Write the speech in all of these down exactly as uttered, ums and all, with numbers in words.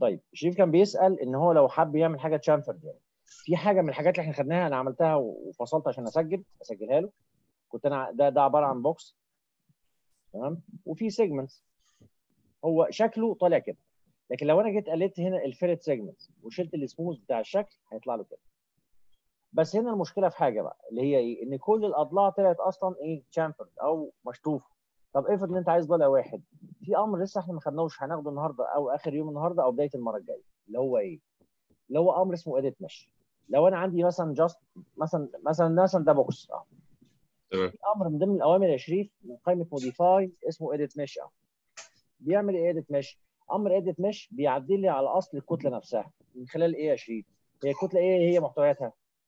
طيب شريف كان بيسال ان هو لو حب يعمل حاجه تشامفرد، يعني في حاجه من الحاجات اللي احنا خدناها انا عملتها وفصلت عشان اسجل اسجلها له. كنت انا ده ده عباره عن بوكس، تمام، وفي سيجمنتس، هو شكله طالع كده. لكن لو انا جيت قلت هنا الفيرت سيجمنتس وشلت السموث بتاع الشكل هيطلع له كده. بس هنا المشكله في حاجه بقى اللي هي ايه؟ ان كل الاضلاع طلعت اصلا ايه؟ تشامفرد او مشطوفه. طب افرض ان انت عايز ضلع واحد، في امر لسه احنا ما خدناهوش، هناخده النهارده او اخر يوم النهارده او بدايه المره الجايه، اللي هو ايه؟ اللي هو امر اسمه اديت مش. لو انا عندي مثلا جاست مثلا مثلا مثلا ده بوكس اه تمام. في امر من ضمن الاوامر يا شريف من قائمه موديفاي اسمه اديت مش. اه بيعمل ايه اديت مش؟ امر اديت مش بيعدل لي على اصل الكتله نفسها من خلال ايه يا شريف؟ هي الكتله ايه هي محتوياتها؟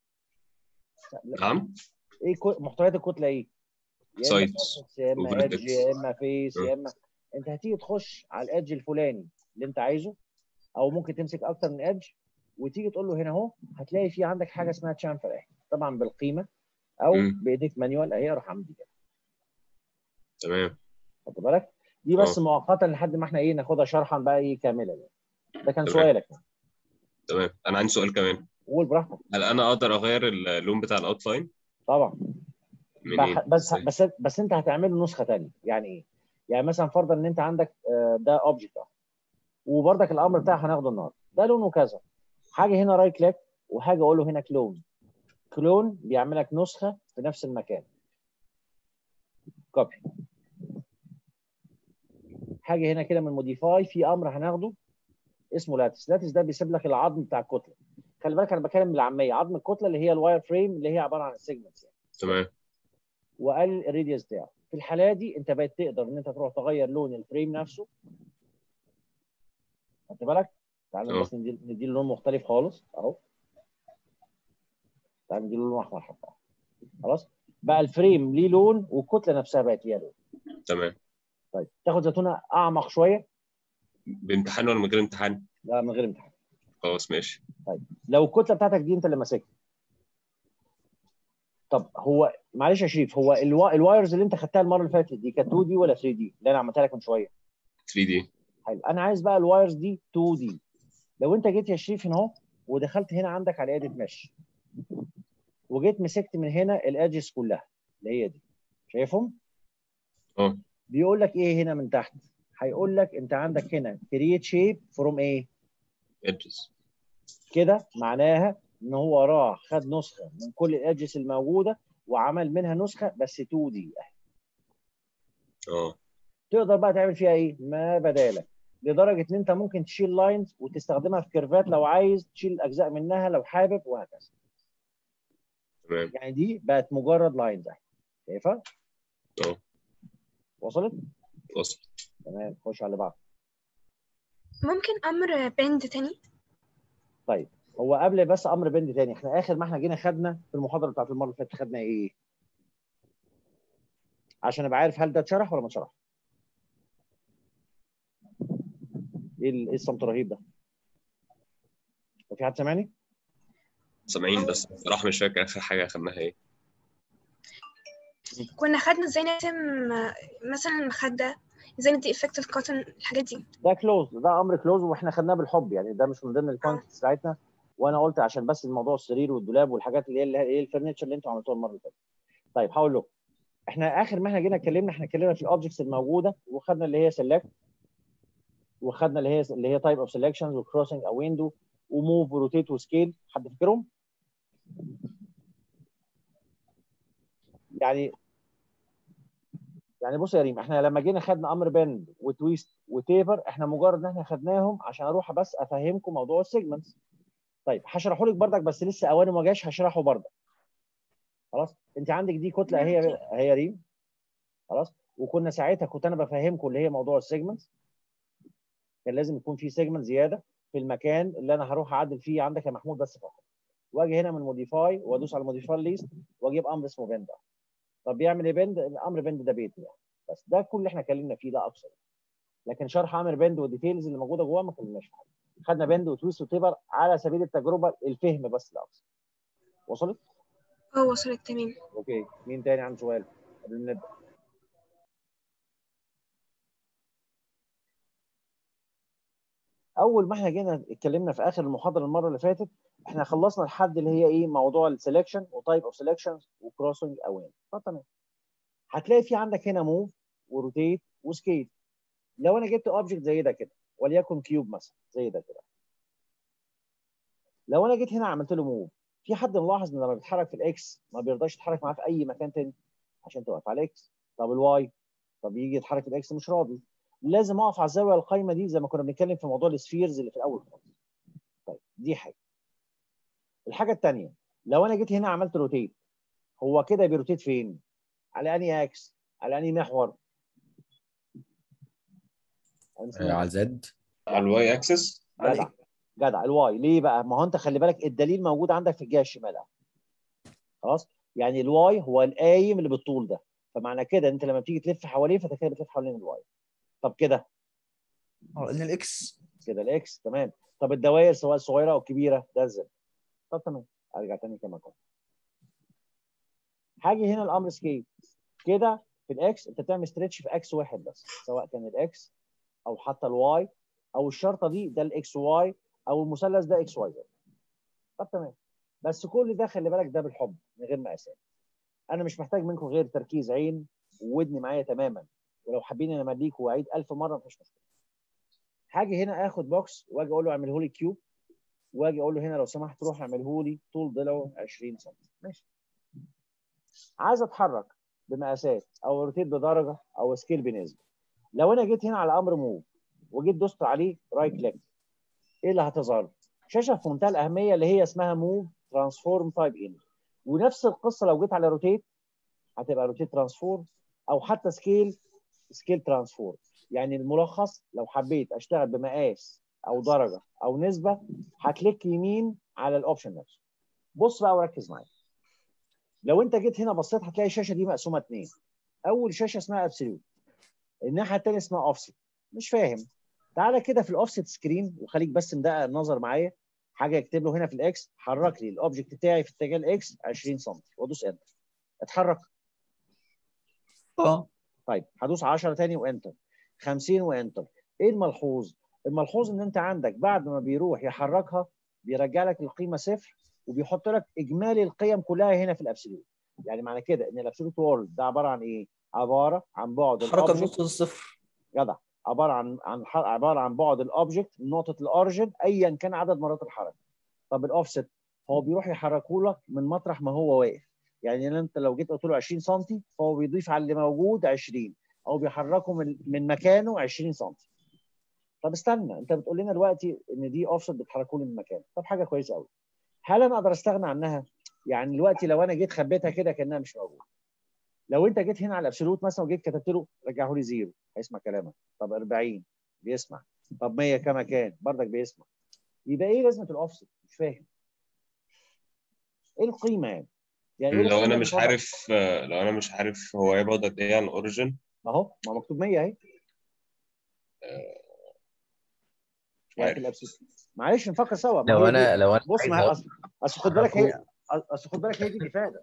نعم. ايه كو- محتويات الكتله ايه؟ يا اما سايدز سيرفيس يا اما ايدج وفيرتكس. يا اما فيس يا اما. انت هتيجي تخش على الايدج الفلاني اللي انت عايزه، او ممكن تمسك اكتر من ايدج وتيجي تقول له هنا اهو هتلاقي في عندك حاجه اسمها تشامفر اهي، طبعا بالقيمه او بايديك مانيوال اهي، اروح عامل دي كده. تمام. خد بالك دي بس اه مؤقتا لحد ما احنا ايه ناخدها شرحا بقى ايه كاملا يعني. ده كان تمام. سؤالك. تمام، انا عندي سؤال كمان. قول براحتك. هل انا اقدر اغير اللون بتاع الاوتلاين؟ طبعا. منين؟ بح- بس ازاي؟ بس بس انت هتعمل له نسخه ثانيه. يعني ايه؟ يعني مثلا فرضا ان انت عندك آه، ده اوبجكت اهو، وبرضك الامر بتاعه هناخده النهارده، ده لونه كذا، حاجه هنا رايت كليك وحاجه اقول له هنا كلون. كلون بيعمل لك نسخه في نفس المكان. كوبي. حاجه هنا كده من موديفاي في امر هناخده اسمه لاتس. لاتس ده بيسيب لك العظم بتاع الكتله. خلي بالك انا بتكلم بالعاميه، عظم الكتله اللي هي الواير فريم اللي هي عباره عن السيجمنتس يعني. تمام. وقال الراديوس بتاعه. في الحاله دي انت بقيت تقدر ان انت تروح تغير لون الفريم نفسه. خدت بالك؟ تعال اه بس ندي ندي لون مختلف خالص اهو. تعال ندي لون احمر حتى. خلاص بقى الفريم ليه لون والكتله نفسها بقت ليها لون. تمام. طيب تاخد زيتونه اعمق شويه. بامتحان ولا من غير امتحان؟ لا من غير امتحان. خلاص ماشي. طيب لو الكتله بتاعتك دي انت اللي ماسكها، طب هو معلش يا شريف، هو الوا... الوايرز اللي انت خدتها المره اللي فاتت دي كانت اتنين دي ولا تلاتة دي اللي انا عملتها لك من شويه؟ ثري دي. حلو، انا عايز بقى الوايرز دي اتنين دي. لو انت جيت يا شريف هنا اهو ودخلت هنا عندك على اديت مش، وجيت مسكت من هنا الادجز كلها اللي هي دي، شايفهم؟ اه بيقول لك ايه هنا من تحت؟ هيقول لك انت عندك هنا كرييت شيب فروم ايه؟ ادجز. كده معناها ان هو راح خد نسخه من كل الادجز الموجوده وعمل منها نسخه بس اتنين دي. اه تقدر بقى تعمل فيها ايه؟ ما بدالك. لدرجه ان انت ممكن تشيل لاينز وتستخدمها في كيرفات لو عايز تشيل اجزاء منها لو حابب وهكذا. تمام. يعني دي بقت مجرد لاينز اهي، شايفها؟ اه وصلت؟ وصل. تمام خش على اللي بعده. ممكن امر بند تاني؟ طيب هو قبل بس امر بند تاني، احنا اخر ما احنا جينا خدنا في المحاضره بتاعت المره اللي فاتت خدنا ايه؟ عشان ابقى عارف هل ده اتشرح ولا ما اتشرحش. ايه ال- ايه الصمت الرهيب ده؟ هو في حد سامعني؟ سامعين بس بصراحة مش فاكر آخر حاجة أخدناها إيه. كنا خدنا ازاي نرسم مثلا المخدة، ازاي ندي افكتيف كوتن، الحاجات دي. ده كلوز، ده امر كلوز واحنا خدناه بالحب يعني، ده مش من ضمن اه الكونتنتس بتاعتنا. وانا قلت عشان بس الموضوع السرير والدولاب والحاجات اللي هي اللي هي ايه الفرنتشر اللي انتوا عملتوها المره اللي فاتت. طيب هقول لكم، احنا اخر ما احنا جينا اتكلمنا احنا اتكلمنا في الاوبجكتس الموجوده وخدنا اللي هي سيلكت، وخدنا اللي هي اللي هي تايب اوف سيلكشنز وكروسنج او ويندو وموف وروتيت وسكيل. حد فاكرهم؟ يعني يعني بص يا ريم، احنا لما جينا خدنا امر بند وتويست وتيبر احنا مجرد ان احنا خدناهم عشان اروح بس افهمكم موضوع السيجمنتس. طيب هشرحه لك بردك بس لسه اوانه ما جاش، هشرحه بردك. خلاص انت عندك دي كتله اهي اهي يا ريم. خلاص وكنا ساعتها كنت انا بفهمكم اللي هي موضوع السيجمنتس. كان لازم يكون في سيجمنت زياده في المكان اللي انا هروح اعدل فيه عندك يا محمود بس فقط. واجي هنا من موديفاي وادوس على موديفاي ليست واجيب امر اسمه بند. طب بيعمل ايه بند؟ الامر بند ده بيت يعني. بس ده كل اللي احنا اتكلمنا فيه ده اكثر. لكن شرح امر بند والديتيلز اللي موجوده جواه ما اتكلمناش في حاجه. خدنا بند وتويست وتيبر على سبيل التجربه الفهم بس لا اكثر. وصلت؟ اه وصلت تمام. اوكي مين تاني عنده سؤال قبل ما نبدا؟ اول ما احنا جينا اتكلمنا في اخر المحاضره المره اللي فاتت، احنا خلصنا لحد اللي هي ايه موضوع السelection وتايب اوف سelection وكروسنج اوين. طب تمام. هتلاقي في عندك هنا موف وروتيت وسكيل. لو انا جبت اوبجكت زي ده كده وليكن كيوب مثلا زي ده كده، لو انا جيت هنا عملت له موف، في حد ملاحظ ان لما بيتحرك في الاكس ما بيرضاش يتحرك معاه في اي مكان تاني عشان توقف على الاكس؟ طب الواي، طب يجي يتحرك في الاكس مش راضي، لازم اقف على الزاويه القايمه دي زي ما كنا بنتكلم في موضوع السفيرز اللي في الاول خالص. طيب دي حاجه. الحاجه الثانيه، لو انا جيت هنا عملت روتيت، هو كده بيروتيت فين؟ على انهي اكس؟ على انهي محور؟ على زد. على الواي اكسس. جدع جدع الواي. ليه بقى؟ ما هو انت خلي بالك الدليل موجود عندك في الجهه الشمال. خلاص، يعني الواي هو القايم اللي بالطول ده، فمعنى كده انت لما بتيجي تلف حواليه فانت كده بتلف حوالين الواي. طب كده اه ان الاكس كده الاكس. تمام. طب الدوائر سواء الصغيره او الكبيره ده الزد. طب تمام، ارجع تاني كما كنت. هاجي هنا الامر سكيل كده في الاكس، انت بتعمل ستريتش في اكس واحد بس، سواء كان الاكس او حتى الواي او الشرطه دي ده الاكس واي او المثلث ده اكس واي زد. طب تمام. بس كل ده خلي بالك ده بالحب من غير مقاسات. انا مش محتاج منكم غير تركيز عين وودني معايا تماما، ولو حابين انا امليك واعيد ألف مره مفيش مشكله. هاجي هنا اخد بوكس واجي اقول له اعمله لي كيوب، واجي اقول له هنا لو سمحت روح اعمله لي طول ضلعه عشرين سم. ماشي. عايز اتحرك بمقاسات او روتيت بدرجه او سكيل بنسبه. لو انا جيت هنا على امر موف وجيت دوست عليه رايت كليك، ايه اللي هتظهر؟ شاشه في منتهى الاهميه اللي هي اسمها موف ترانسفورم تايب ان. ونفس القصه لو جيت على روتيت هتبقى روتيت ترانسفورم، او حتى سكيل سكيل ترانسفورم. يعني الملخص لو حبيت اشتغل بمقاس او درجه او نسبه هكليك يمين على الاوبشن نفسه. بص بقى وركز معايا. لو انت جيت هنا بصيت هتلاقي الشاشه دي مقسومه اثنين. اول شاشه اسمها ابسوليوت، الناحيه الثانيه اسمها اوفست. مش فاهم؟ تعالى كده في الاوفست سكرين وخليك بس مدقق النظر معايا. حاجه اكتب له هنا في الاكس حرك لي الاوبجكت بتاعي في اتجاه الاكس عشرين سم وادوس انتر. اتحرك. اه طيب هدوس عشرة تاني وانتر، خمسين وانتر. ايه الملحوظ؟ الملحوظ ان انت عندك بعد ما بيروح يحركها بيرجع لك القيمه صفر وبيحط لك اجمالي القيم كلها هنا في الابسوليوت. يعني معنى كده ان الابسوليوت وورلد ده عباره عن ايه؟ عباره عن بعد حركه الاوبجكت. نقطه الصفر. جدع. عباره عن عن عباره عن بعد الاوبجكت من نقطه الاوريجن ايا كان عدد مرات الحركه. طب الاوفست هو بيروح يحركه لك من مطرح ما هو واقف. يعني انت لو جيت قلت له عشرين سم فهو بيضيف على اللي موجود عشرين، او بيحركه من من مكانه عشرين سم. طب استنى، انت بتقول لنا دلوقتي ان دي اوفست بتحركه لي من مكانه. طب حاجه كويسه قوي. هل انا اقدر استغنى عنها؟ يعني دلوقتي لو انا جيت خبيتها كده كانها مش موجوده. لو انت جيت هنا على الابسولوت مثلا وجيت كتبت له رجعه لي زيرو هيسمع كلامك. طب أربعين بيسمع. طب مية كما كان بردك بيسمع. يبقى ايه لازمه الاوفست؟ مش فاهم. ايه القيمه يعني؟ يعني ايه لو القيمه انا اللي مش بتوضح؟ عارف لو انا مش عارف هو هيبعد قد ايه عن الاوريجن. اهو ما مكتوب مية اهي. مش يعني في عارف. الابسولوت. معلش نفكر سوا، ما لو هي دي. انا لو انا بص عايز ما هي اصل اصل خد بالك هي احركه. اصل خد بالك هي دي الافاده.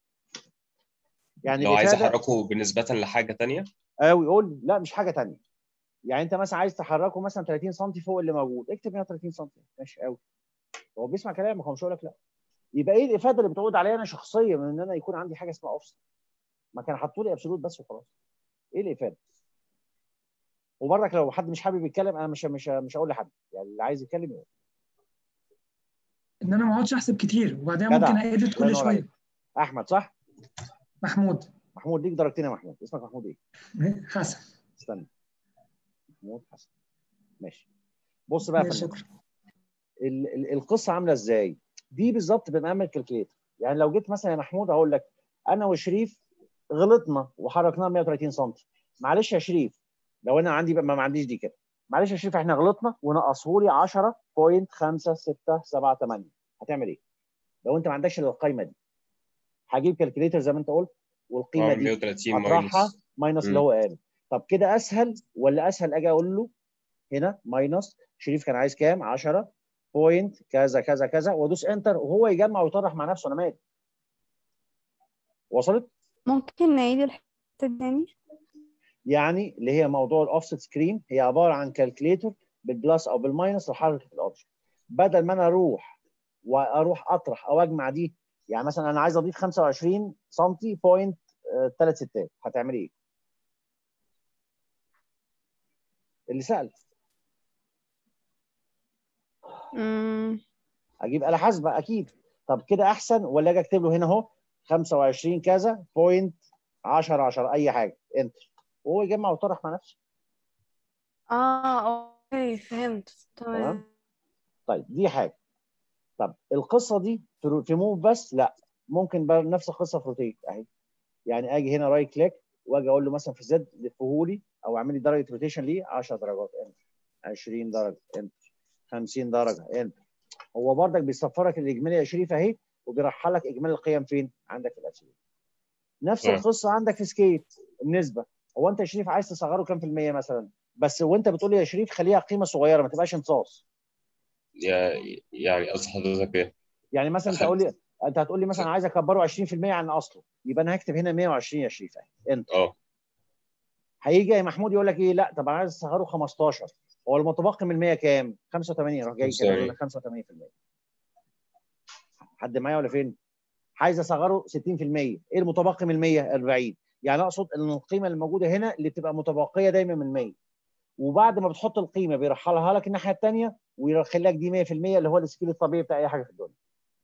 يعني لو عايز الافاده احركه بالنسبه لحاجه تانية. قوي يقول لي لا مش حاجه ثانيه. يعني انت مثلا عايز تحركه مثلا ثلاثين سم فوق اللي موجود، اكتب هنا ثلاثين سم ماشي قوي. هو بيسمع كلامك، هو مش هيقول لك لا. يبقى ايه الافاده اللي بتعود عليا انا شخصيا من ان انا يكون عندي حاجه اسمها اوفست؟ ما كان حطوا لي ابسولوت بس وخلاص. ايه الافاده؟ وبرضك لو حد مش حابب يتكلم انا مش مش مش هقول لحد، يعني اللي عايز يتكلم يقول. ان انا ما اقعدش احسب كتير وبعدين ممكن جدع. ايديت الله كل ينور عليك. شويه. احمد صح؟ محمود. محمود ليك درجتين يا محمود. اسمك محمود ايه؟ حسن. استنى. محمود حسن. ماشي. بص بقى يا ماشي فندم. شكرا. ال- ال- القصه عامله ازاي؟ دي بالظبط بنعمل كالكليتر. يعني لو جيت مثلا يا محمود اقول لك انا وشريف غلطنا وحركناها مية وثلاثين سم. معلش يا شريف، لو انا عندي ما ما عنديش دي كده. معلش يا شريف احنا غلطنا ونقصه لي عشرة فاصلة خمسة ستة سبعة ثمانية. هتعمل ايه؟ لو انت ما عندكش الا القايمه دي هجيب كالكليتر زي ما انت قلت والقيمه دي مية وتلاتين اطرحها ماينس. ماينس اللي هو قال. طب كده اسهل ولا اسهل اجي اقول له هنا ماينس شريف كان عايز كام؟ عشرة بوينت كذا كذا كذا وادوس انتر وهو يجمع ويطرح مع نفسه. انا مالي. وصلت؟ ممكن نعيد الحتة دي تاني؟ يعني اللي هي موضوع الاوفست سكرين هي عباره عن كالكليتر بالبلس او بالماينس لحركه الاوبجكت. بدل ما انا اروح واروح اطرح او اجمع دي، يعني مثلا انا عايز اضيف خمسة وعشرين سم بوينت ثلاث ستات، هتعملي ايه؟ اللي سال امم اجيب آلة حاسبة اكيد. طب كده احسن ولا اجي اكتب له هنا اهو خمسة وعشرين كذا بوينت عشرة عشرة اي حاجه انتر، وهو يجمع ويطرح مع نفسه. اه اوكي فهمت تمام. تمام. طيب دي حاجه. طب القصه دي في في موف بس؟ لا، ممكن بقى نفس القصه في روتيت اهي. يعني اجي هنا رايت كليك واجي اقول له مثلا في زد لفهولي او اعمل لي درجه روتيشن ليه عشر درجات انتر، عشرين درجه انتر، خمسين درجه انتر. هو برضك بيصفرك الاجمالي يا شريف اهي، وبيرحلك اجمالي القيم فين؟ عندك في الابسوليوت. نفس اه القصه عندك في سكيت النسبه. هو انت يا شريف عايز تصغره كام في الميه مثلا؟ بس وانت بتقول لي يا شريف خليها قيمه صغيره ما تبقاش انصاص. يا- يعني قصد حضرتك ايه؟ يعني مثلا انت أخد تقول لي، انت هتقول لي مثلا عايز اكبره عشرين في الميه عن اصله، يبقى انا هكتب هنا ميه وعشرين يا شريف اهي انت. اه هيجي يا محمود يقول لك ايه؟ لا طب انا عايز اصغره خمستاشر. هو المتبقي من ميه كام؟ خمسة وتمانين، راح جاي كاتب لك خمسة وتمانين في الميه. حد معايا ولا فين؟ عايز اصغره ستين في الميه، ايه المتبقي من ميه؟ اربعين. يعني اقصد ان القيمه اللي موجوده هنا اللي بتبقى متبقيه دايما من ميه، وبعد ما بتحط القيمه بيرحلها لك الناحيه الثانيه ويخلي لك دي ميه في الميه اللي هو السكيل الطبيعي بتاع اي حاجه في الدنيا.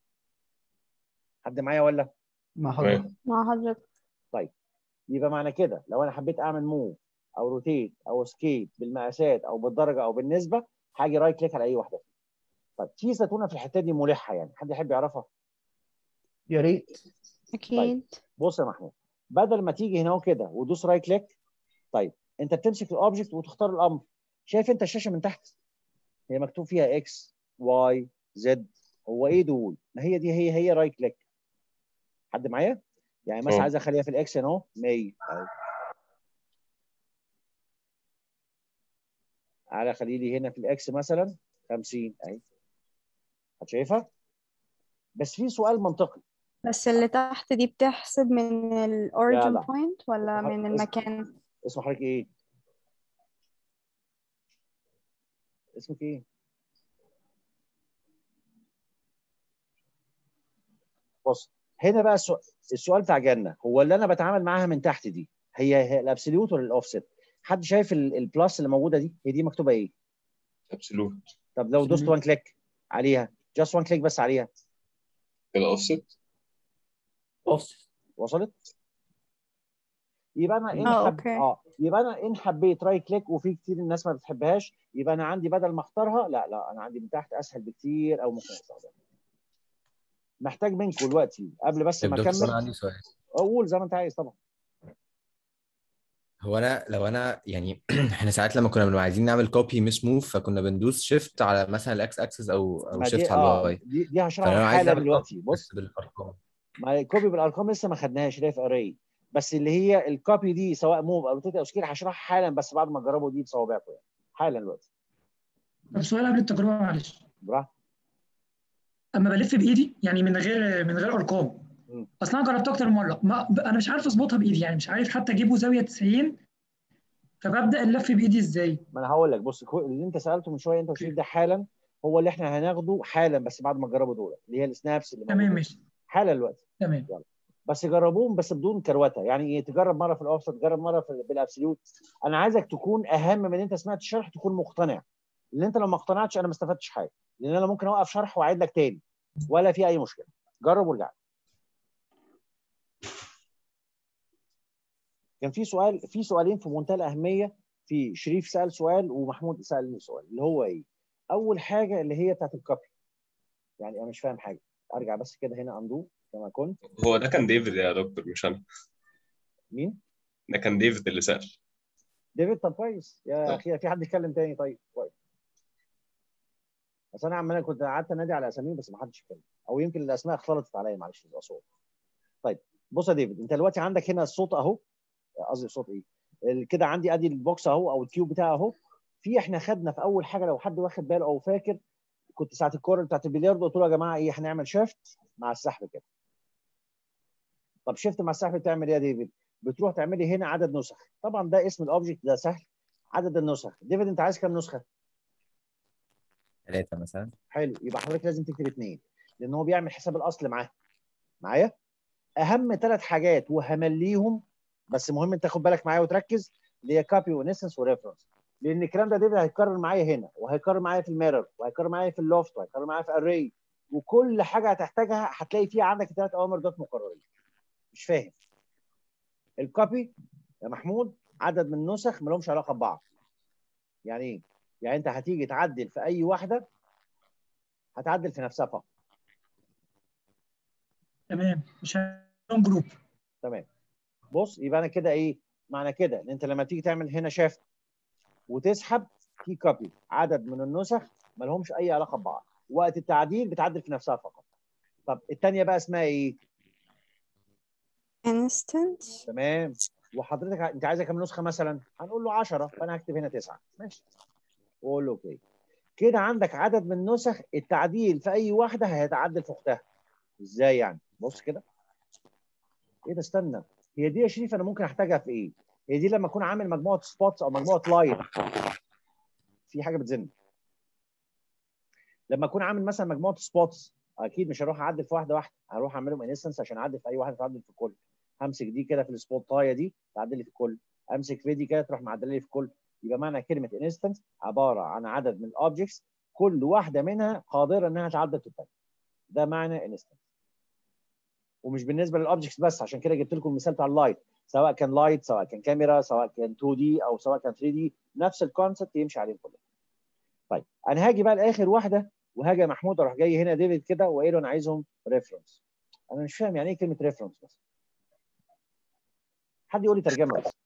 حد معايا ولا؟ مع تمام. حضرتك. مع حضرتك. طيب يبقى معنى كده لو انا حبيت اعمل موف او روتيت او سكيب بالمقاسات او بالدرجه او بالنسبه، هاجي رايت كليك على اي واحده. طيب في زتونه في الحته دي ملحه، يعني حد يحب يعرفها؟ يا ريت. طيب اكيد. بص يا محمود، بدل ما تيجي هنا كده وتدوس رايت كليك، طيب انت بتمسك الاوبجكت وتختار الامر. شايف انت الشاشه من تحت هي مكتوب فيها اكس واي زد، هو ايه دول؟ ما هي دي هي هي رايت كليك. حد معايا؟ يعني مثلا اه عايز اخليها في الاكس هنا اهو ميه اهي، تعالى خلي لي هنا في الاكس مثلا خمسين اهي. هتشايفها؟ بس في سؤال منطقي. بس اللي تحت دي بتحسب من ال لا origin لا، point ولا اسم من اسم المكان؟ اسم حضرتك ايه؟ اسمك ايه؟ بص هنا بقى السؤال، السؤال بتاع جنة، هو اللي انا بتعامل معاها من تحت دي هي هي الابسوليوت ولا الاوفست؟ حد شايف ال- البلس اللي موجوده دي هي دي مكتوبه ايه؟ ابسولوت. طب لو دوست وان كليك عليها، جاست وان كليك بس عليها، كده اوفست. اوفست. وصلت؟ يبقى انا ان اه حب اوكي. اه يبقى انا ان حبيت رايت كليك، وفي كتير الناس ما بتحبهاش، يبقى انا عندي بدل ما اختارها، لا لا انا عندي من تحت اسهل بكتير او ممكن استخدمها. محتاج منكم دلوقتي قبل بس طب ما دكتور اكمل، انا عندي سؤال. اقول زي ما انت عايز طبعا. هو انا لو انا يعني احنا ساعات لما كنا بنبقى عايزين نعمل كوبي مش موف، فكنا بندوس شيفت على مثلا الاكس اكسس او او ما دي شيفت على اه الواي. دي دي هشرحها فلو انا عايز حالا اعمل كوبي دلوقتي. بس بص، بالارقام. ما الكوبي بالارقام لسه ما خدناهاش اللي هي في اري، بس اللي هي الكوبي دي سواء موف او روتيت او سكيل هشرحها حالا، بس بعد ما تجربوا دي بصوابعكم يعني حالا دلوقتي. طب سؤال قبل التجربه معلش. براحتك. اما بلف بايدي يعني من غير من غير ارقام، مم. اصل انا جربت اكتر من مره، ما انا مش عارف اظبطها بايدي، يعني مش عارف حتى اجيبه زاويه تسعين، فببدا اللف بايدي ازاي؟ ما انا هقول لك، بص كو- اللي انت سالته من شويه انت اوكي وشريف ده حالا هو اللي احنا هناخده حالا، بس بعد ما تجربوا دول اللي هي السنابس اللي تمام موجودين ماشي. حالا دلوقتي. تمام. يلا بس جربوهم بس بدون كروته، يعني ايه؟ تجرب مره في الاوفست، تجرب مره في بالابسوليوت. انا عايزك تكون اهم من ان انت سمعت الشرح تكون مقتنع، لان انت لو ما اقتنعتش انا ما استفدتش حاجه، لان انا ممكن اوقف شرح واعيد لك تاني ولا في اي مشكله. جرب وارجع. كان في سؤال، في سؤالين في منتهى الاهميه، في شريف سال سؤال ومحمود سالني سؤال، اللي هو ايه؟ اول حاجه اللي هي بتاعت الكوبي، يعني انا مش فاهم حاجه، ارجع بس كده هنا اندو كما كنت. هو ده كان ديفيد يا دكتور مش انا. مين؟ ده كان ديفيد اللي سأل. ديفيد؟ طب كويس يا اه اخي، في حد يتكلم تاني؟ طيب كويس. بس انا عمال كنت قعدت انادي على اساميهم بس ما حدش اتكلم، او يمكن الاسماء اختلطت عليا، معلش الاصوات. طيب بص يا ديفيد، انت دلوقتي عندك هنا الصوت اهو، قصدي الصوت ايه؟ ال- كده عندي ادي البوكس اهو او الكيوب بتاعه اهو. في احنا خدنا في اول حاجه لو حد واخد باله او فاكر، كنت ساعه الكوره بتاعت البلياردو قلت له يا جماعه ايه؟ هنعمل شيفت مع السحب كده. طب شيفت مع السحب بتعمل ايه يا ديفيد؟ بتروح تعملي هنا عدد نسخ، طبعا ده اسم الاوبجكت ده سهل، عدد النسخ. ديفيد انت عايز كام نسخه؟ ثلاثة مثلا. حلو، يبقى حضرتك لازم تكتب اثنين لان هو بيعمل حساب الاصل معاه. معايا؟ اهم ثلاث حاجات وهمليهم، بس مهم انت تاخد بالك معايا وتركز، اللي هي كوبي وانستنس وريفرنس. لان الكلام ده دايما هيتكرر معايا هنا، وهيكرر معايا في الميرور، وهيكرر معايا في اللوفت، وهيكرر معايا في الري، وكل حاجه هتحتاجها هتلاقي فيها عندك الثلاث اوامر دول مكررين. مش فاهم؟ الكوبي يا محمود عدد من النسخ ما لهمش علاقه ببعض. يعني ايه؟ يعني انت هتيجي تعدل في اي واحده هتعدل في نفسها فقط. تمام، مش هنعمل جروب. تمام. بص، يبقى انا كده ايه معنى كده؟ ان انت لما تيجي تعمل هنا شيفت وتسحب في كوبي عدد من النسخ ما لهمش اي علاقه ببعض، وقت التعديل بتعدل في نفسها فقط. طب الثانيه بقى اسمها ايه؟ instance. تمام. وحضرتك ع- انت عايزه كام نسخه مثلا؟ هنقول له عشرة، فانا هكتب هنا تسعة. ماشي، واقول له اوكي. كده عندك عدد من النسخ التعديل في اي واحده هيتعدل في اختها. ازاي يعني؟ بص كده. ايه ده؟ استنى، هي دي يا شريف انا ممكن احتاجها في ايه؟ هي دي لما اكون عامل مجموعه سبوتس او مجموعه لاين. في حاجه بتزن. لما اكون عامل مثلا مجموعه سبوتس، اكيد مش هروح اعدل في واحده واحده، هروح اعملهم انستنس عشان اعدل في اي واحده تعدل في الكل. همسك دي كده في السبوتايه دي تعدل لي في الكل، امسك في دي كده تروح معدله لي في الكل. يبقى معنى كلمه انستنس عباره عن عدد من الاوبجكتس كل واحده منها قادره انها تعدل في الثانيه. ده معنى انستنس. ومش بالنسبه للاوبجكتس بس، عشان كده جبت لكم المثال بتاع اللايت، سواء كان لايت سواء كان كاميرا سواء كان اتنين دي او سواء كان ثري دي، نفس الكونسبت يمشي عليهم كلهم. طيب انا هاجي بقى لاخر واحده، وهاجي يا محمود اروح جاي هنا ديفيد كده واقول له انا عايزهم ريفرنس. انا مش فاهم يعني ايه كلمه ريفرنس بس. حد يقول لي ترجمه بس.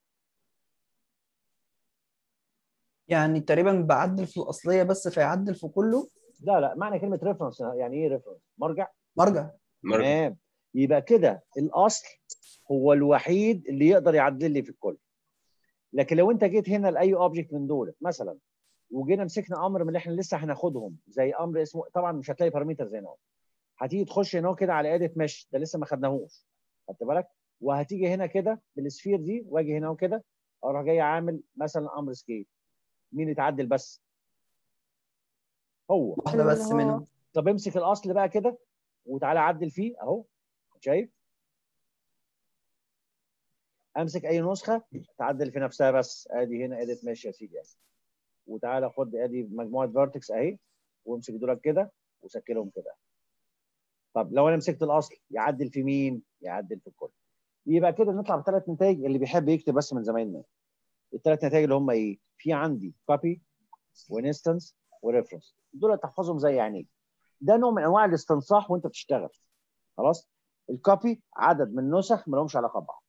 يعني تقريبا بعدل في الأصلية بس فيعدل في كله. لا لا، معنى كلمه ريفرنس يعني ايه؟ ريفرنس مرجع. مرجع. مرجع. تمام. يبقى كده الاصل هو الوحيد اللي يقدر يعدل لي في الكل. لكن لو انت جيت هنا لاي اوبجكت من دول مثلا، وجينا مسكنا امر من اللي احنا لسه هناخدهم، زي امر اسمه، طبعا مش هتلاقي بارامترز هنا اهو، هتيجي تخش هنا كده على اديت مش، ده لسه ما خدناهوش، خدت بالك؟ وهتيجي هنا كده بالسفير دي، واجي هنا وكده اروح جاي عامل مثلا امر سكيل. مين يتعدل بس؟ هو. واحدة اللي بس هو منهم. طب امسك الاصل بقى كده وتعالى عدل فيه اهو. شايف؟ امسك اي نسخه تعدل في نفسها بس. ادي هنا اديت ماشي يا سيدي، وتعالى خد ادي مجموعه فيرتكس اهي، وامسك دول كده وسكلهم كده. طب لو انا مسكت الاصل يعدل في مين؟ يعدل في الكل. يبقى كده نطلع بثلاث نتائج. اللي بيحب يكتب بس من زمايلنا، الثلاث نتائج اللي هم ايه؟ في عندي كوبي وانستنس وريفرنس، دول تحفظهم زي عينيك. ده نوع من انواع الاستنصاح وانت بتشتغل. خلاص؟ الكوبي عدد من نسخ ما لهمش علاقه ببعض.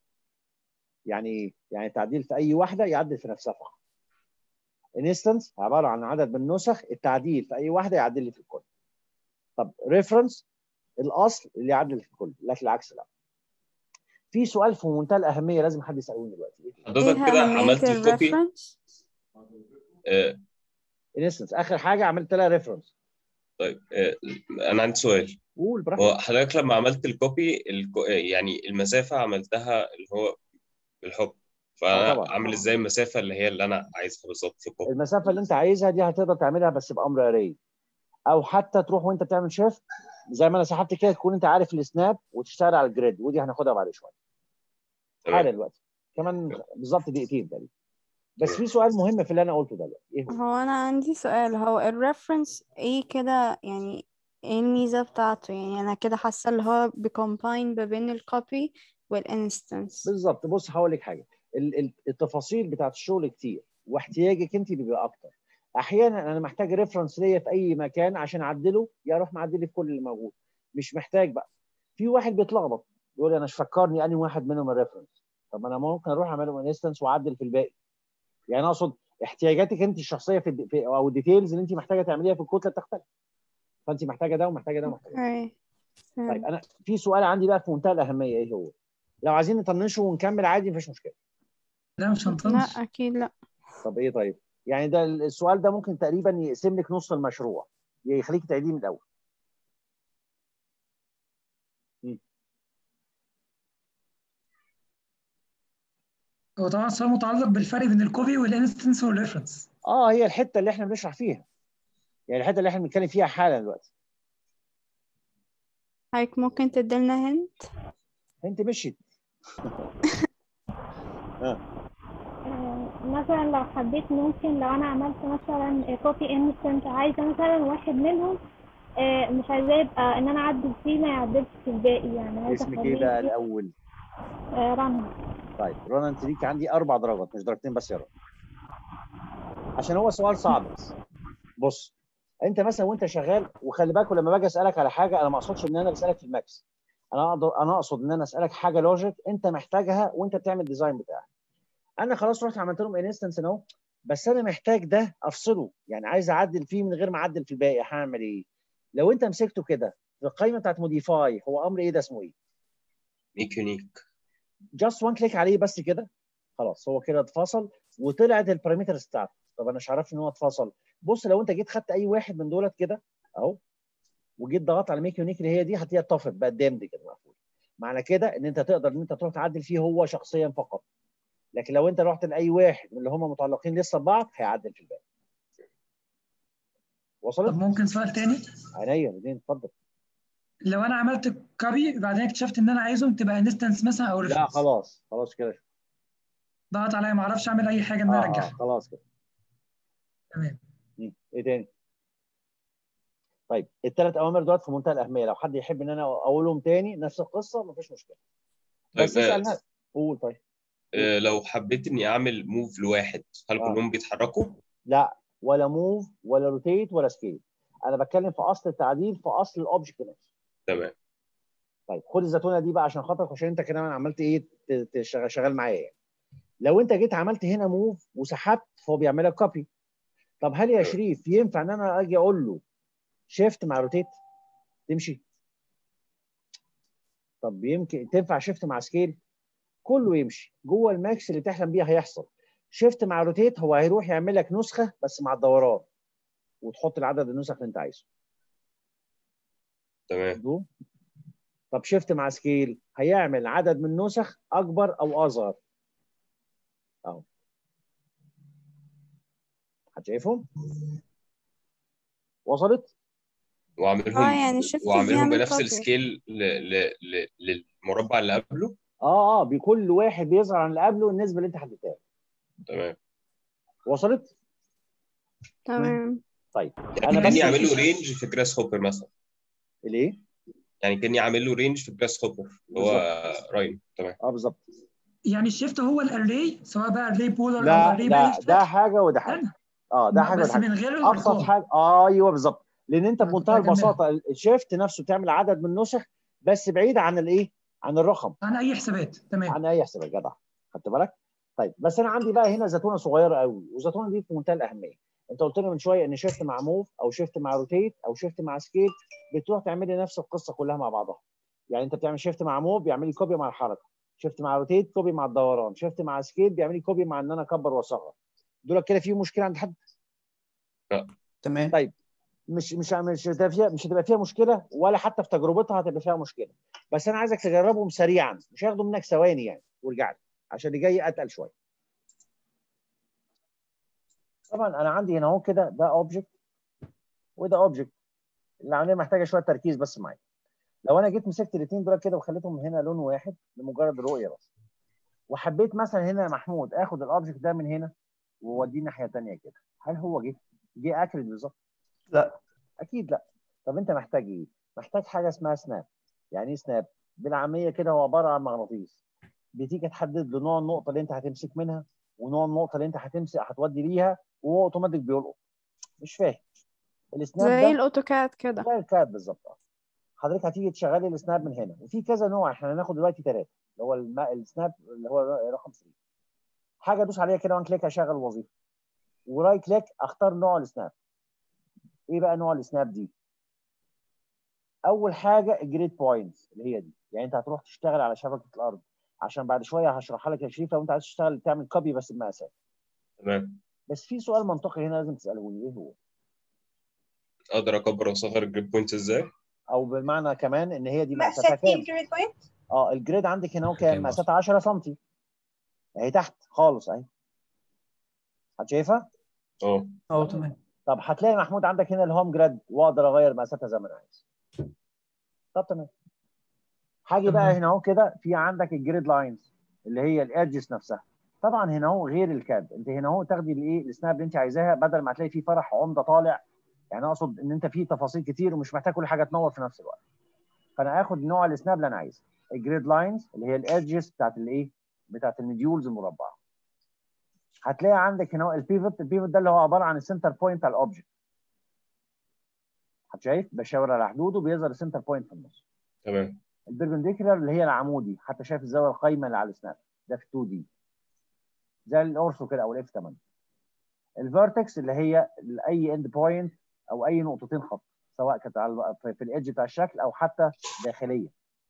يعني ايه؟ يعني تعديل في اي واحده يعدل في نفسها فقط. انستنس عباره عن عدد من نسخ التعديل في اي واحده يعدل لي في الكل. طب ريفرنس الاصل اللي يعدل في الكل، لكن العكس لا. في سؤال في منتهى الاهميه لازم حد يسالوني دلوقتي. حضرتك ايه كده أهمية عملت الكوبي. الريفرنس؟ آه انستنس اخر حاجه عملت لها ريفرنس. طيب، آه انا عندي سؤال. قول براحتك. هو حضرتك لما عملت الكوبي الكو... يعني المسافه عملتها اللي هو بالحب، اه فانا طبعا. اعمل ازاي المسافه اللي هي اللي انا عايزها بالظبط في الكوبي؟ المسافه اللي انت عايزها دي هتقدر تعملها بس بامر اري، او حتى تروح وانت بتعمل شيفت زي ما انا سحبت كده تكون انت عارف السناب وتشتغل على الجريد، ودي هناخدها بعد شويه. حالا تمام. دلوقتي كمان بالظبط دقيقتين تقريبا. بس تمام. في سؤال مهم في اللي انا قلته ده دلوقتي، ايه هو؟ هو أنا عندي سؤال، هو الريفرنس ايه كده يعني؟ ايه الميزة بتاعته؟ يعني أنا كده حاسة اللي هو بيكومباين ما بين الكوبي والانستنس. بالظبط. بص هقول لك حاجه، ال- ال- التفاصيل بتاعت الشغل كتير واحتياجك انت بيبقى اكتر. احيانا انا محتاج ريفرنس ليا في اي مكان عشان اعدله، يا اروح معدل في كل اللي موجود. مش محتاج بقى. في واحد بيتلخبط يقول لي انا مش فكرني اني واحد منهم الريفرنس. طب انا ممكن اروح اعمله انستنس واعدل في الباقي. يعني انا اقصد احتياجاتك انت الشخصيه في, الد... في او الديتيلز اللي انت محتاجه تعمليها في الكتله بتختلف. فانت محتاجه ده ومحتاجه ده ومحتاجه ده. اوكي طيب فهمت. انا في سؤال عندي بقى في منتهى الاهميه، ايه هو؟ لو عايزين نطنشه ونكمل عادي مفيش مشكله. لا مش لا هنطنش. أكيد لا. طب ايه طيب؟ يعني ده السؤال ده ممكن تقريبا يقسم لك نص المشروع، يخليك تعيديه من الاول. م. هو طبعا السؤال متعلق بالفرق بين الكوبي والانستنس والريفرنس. اه هي الحته اللي احنا بنشرح فيها. يعني الحته اللي احنا بنتكلم فيها حالا دلوقتي. حضرتك ممكن تديلنا هنت؟ انت مشيت. ها آه، مثلا لو حبيت ممكن لو انا عملت مثلا كوبي انستنت عايزه مثلا واحد منهم آه، مش عايزاه يبقى ان انا اعدل فيه ما يعدلش في الباقي، يعني عايزه اسمك ايه بقى اخليه الاول؟ آه، رنا. طيب رنا، انت ليك عندي اربع درجات مش درجتين بس يا رنا، عشان هو سؤال صعب. بس بص، انت مثلا وانت شغال، وخلي بالك لما باجي اسالك على حاجه انا ما اقصدش ان انا بسالك في الماكس، انا اقدر انا اقصد ان انا اسالك حاجه لوجيك انت محتاجها وانت بتعمل الديزاين بتاعك. انا خلاص رحت عملت لهم انستنس اهو، بس انا محتاج ده افصله، يعني عايز اعدل فيه من غير ما اعدل في الباقي. هعمل ايه؟ لو انت مسكته كده في القائمه بتاعت موديفاي، هو امر ايه ده اسمه ايه؟ ميك يونيك. جاست وان كليك عليه بس كده، خلاص هو كده اتفصل وطلعت البارامترز بتاعته. طب انا مش عارف ان هو اتفصل. بص لو انت جيت خدت اي واحد من دولت كده اهو، وجيت ضغطت على ميك يونيك اللي هي دي، هتلاقيها اتطفت بقى دامد كده مقفول. معنى كده ان انت تقدر ان انت تروح تعدل فيه هو شخصيا فقط، لكن لو انت رحت لاي واحد من اللي هم متعلقين لسه ببعض هيعدل في الباقي. طب وصلت؟ ممكن سؤال تاني؟ عينيا الاثنين، اتفضل. لو انا عملت كوبي بعدين اكتشفت ان انا عايزهم تبقى انستنس مثلا او لا ريفرنس، خلاص خلاص كده. ضغط عليا ما اعرفش اعمل اي حاجه ان اه انا اه ارجعها. خلاص كده. تمام. مم. ايه تاني؟ طيب الثلاث اوامر دول في منتهى الاهميه، لو حد يحب ان انا اقولهم تاني نفس القصه مفيش مشكله. بس طيب آه، اسال نفسك. قول. طيب آه، لو حبيت اني اعمل موف لواحد، هل آه. كلهم بيتحركوا؟ لا، ولا موف ولا روتيت ولا سكيل. انا بتكلم في اصل التعديل، في اصل الاوبجكت نفسه. تمام. طيب خد الزتونه دي بقى عشان خاطرك، عشان انت كمان عملت ايه ت- تشغل- شغال معايا يعني. لو انت جيت عملت هنا موف وسحبت فهو بيعمل لك كوبي. طب هل يا تمام. شريف ينفع ان انا اجي اقول له شيفت مع روتيت تمشي؟ طب يمكن تنفع شيفت مع سكيل؟ كله يمشي جوه الماكس اللي تحلم بيه هيحصل. شيفت مع روتيت هو هيروح يعمل لك نسخه بس مع الدوران، وتحط العدد النسخ اللي انت عايزه. تمام. برضو. طب شيفت مع سكيل هيعمل عدد من النسخ اكبر او اصغر اهو. هتشايفهم؟ وصلت؟ اه واعملهم يعني شفت واعملهم بيعمل بنفس كوبي. السكيل ل... ل... ل... للمربع اللي قبله. اه اه بكل واحد بيظهر عن اللي قبله النسبه اللي انت حددتها. تمام. وصلت؟ تمام. طيب يعني انا كاني بس اعمل له في رينج في جراس هوبر مثلا. الايه؟ يعني كاني اعمل له رينج في جراس هوبر اللي هو بالظبط. راين. تمام. اه بالظبط. يعني الشيفت هو الاري، سواء بقى اري بولر او لا اري باي لا، ده شكل. حاجه وده حاجه. استنى، اه ده ما- حاجه وده بس حاجه. من غير ابسط الارقام. حاجه آه ايوه بالظبط، لان انت انا كنت بمنتهى هكملها البساطه الشيفت نفسه تعمل عدد من النسخ بس بعيد عن الايه؟ عن الرقم، عن اي حسابات. تمام. عن اي حساب. جدع، خدت بالك؟ طيب بس انا عندي بقى هنا زتونه صغيره قوي، والزتونه دي في منتهى الاهميه. انت قلت لي من شويه ان شيفت مع موف او شيفت مع روتيت او شيفت مع سكيل بتروح تعمل لي نفس القصه كلها مع بعضها. يعني انت بتعمل شيفت مع موف بيعمل لي كوبي مع الحركه، شيفت مع روتيت كوبي مع الدوران، شيفت مع سكيل بيعمل لي كوبي مع ان انا اكبر واصغر. دول كده فيهم مشكله عند حد؟ لا. تمام. طيب مش مش مش هتبقى فيها مش هتبقى فيها مشكله، ولا حتى في تجربتها هتبقى فيها مشكله. بس انا عايزك تجربهم سريعا، مش هياخدوا منك ثواني يعني، وارجع لي عشان اللي جاي اتقل شويه. طبعا انا عندي هنا اهو كده ده اوبجكت وده اوبجكت، العمليه محتاجه شويه تركيز بس معايا. لو انا جيت مسكت الاثنين دول كده وخليتهم هنا لون واحد لمجرد الرؤيه بس، وحبيت مثلا هنا يا محمود اخد الاوبجكت ده من هنا واوديه الناحيه الثانيه كده، هل هو جه جه اكرد بالظبط؟ لا. اكيد لا. طب انت محتاج ايه؟ محتاج حاجه اسمها سناب. يعني ايه سناب؟ بالعاميه كده هو عباره عن مغناطيس، بتيجي تحدد له نوع النقطه اللي انت هتمسك منها ونوع النقطه اللي انت هتمسك هتودي ليها، وهو اوتوماتيك بيلقط. مش فاهم السناب زي ده؟ الاوتوكاد كده. زي الكاد بالظبط. حضرتك هتيجي تشغلي السناب من هنا، وفي كذا نوع، احنا هناخد دلوقتي ثلاثه اللي هو الم... السناب اللي هو رقم ثلاثة. حاجه ادوس عليها كده وان كليك اشغل الوظيفه، وراي كليك اختار نوع السناب. ايه بقى نوع السناب دي؟ اول حاجه الجريد بوينتس اللي هي دي، يعني انت هتروح تشتغل على شبكه الارض، عشان بعد شويه هشرحها لك يا شريف لو انت عايز تشتغل تعمل كوبي بس بمقاسات. تمام. بس في سؤال منطقي هنا لازم تسالوني، ايه هو؟ اقدر اكبر واصغر الجريد بوينتس ازاي؟ او بالمعنى كمان ان هي دي مقاساتها مقاسات ايه كام؟ الجريد بوينت؟ اه الجريد عندك هنا هو كام؟ كام مقاسات اصلا؟ عشرة سم اهي تحت خالص اهي. هتشايفها؟ اه. اه تمام. طب هتلاقي محمود عندك هنا الهوم جراد واقدر اغير مقاساتها زي ما انا عايز. طب تمام. هاجي بقى تمام. هنا اهو كده في عندك الجريد لاينز اللي هي الادجز نفسها. طبعا هنا اهو غير الكاد، انت هنا اهو تاخدي الايه السناب اللي انت عايزاها، بدل ما تلاقي فيه فرح عمده طالع، يعني اقصد ان انت فيه تفاصيل كتير ومش محتاج كل حاجه تنور في نفس الوقت. فانا اخد نوع السناب اللي انا عايزه، الجريد لاينز اللي هي الادجز بتاعت الايه بتاعت المديولز المربعه. هتلاقي عندك هنا البيفوت، البيفوت ده اللي هو عباره عن السنتر بوينت على الاوبجكت. شايف بشاور على حدوده بيظهر السنتر بوينت في النص. تمام. البربنديكولار اللي هي العمودي، حتى شايف الزاويه القايمه اللي على السناب ده في اتنين دي زي الاورثو كده او الاف ثمانية. الفيرتكس اللي هي اي اند بوينت او اي نقطتين خط، سواء كانت على في الايدج بتاع الشكل او حتى داخليه.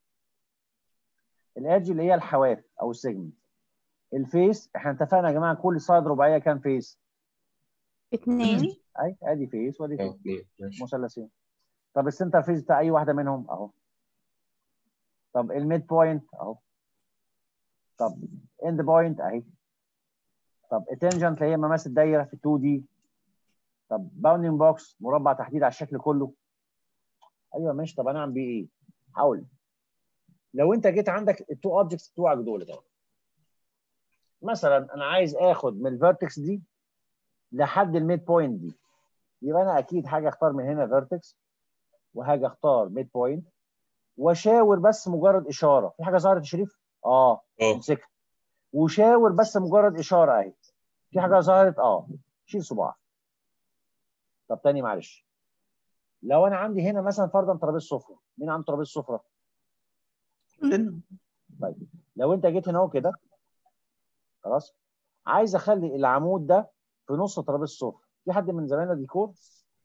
الايدج اللي هي الحواف او السيجمنت. الفيس احنا اتفقنا يا جماعه كل سايد رباعيه كام فيس؟ اتنين. اي ادي فيس وادي اه فيس اتنين ماشي. مثلثين. طب السنتر فيس بتاع اي واحده منهم اهو. طب الميد بوينت اهو. طب اند بوينت اهي. طب التنجنت اللي هي مماس الدايره في اتنين دي. طب باوندنج بوكس مربع تحديد على الشكل كله. ايوه ماشي. طب انا اعمل بيه ايه؟ هقول لو انت جيت عندك التو اوبجكتس بتوعك دول طبعا، مثلا انا عايز اخد من الفيرتكس دي لحد الميد بوينت دي، يبقى انا اكيد حاجه اختار من هنا فيرتكس وهاجي اختار ميد بوينت واشاور بس مجرد اشاره. في حاجه ظهرت يا شريف؟ اه اه امسكها وشاور بس مجرد اشاره اهي. في حاجه ظهرت؟ اه شيل صباعك. طب تاني معلش، لو انا عندي هنا مثلا فرضا ترابيزه سفره، مين عنده ترابيزه سفره؟ كلنا. طيب لو انت جيت هنا اهو كده خلاص، عايز اخلي العمود ده في نص ترابيزه السفره، في حد من زمايلنا ديكور؟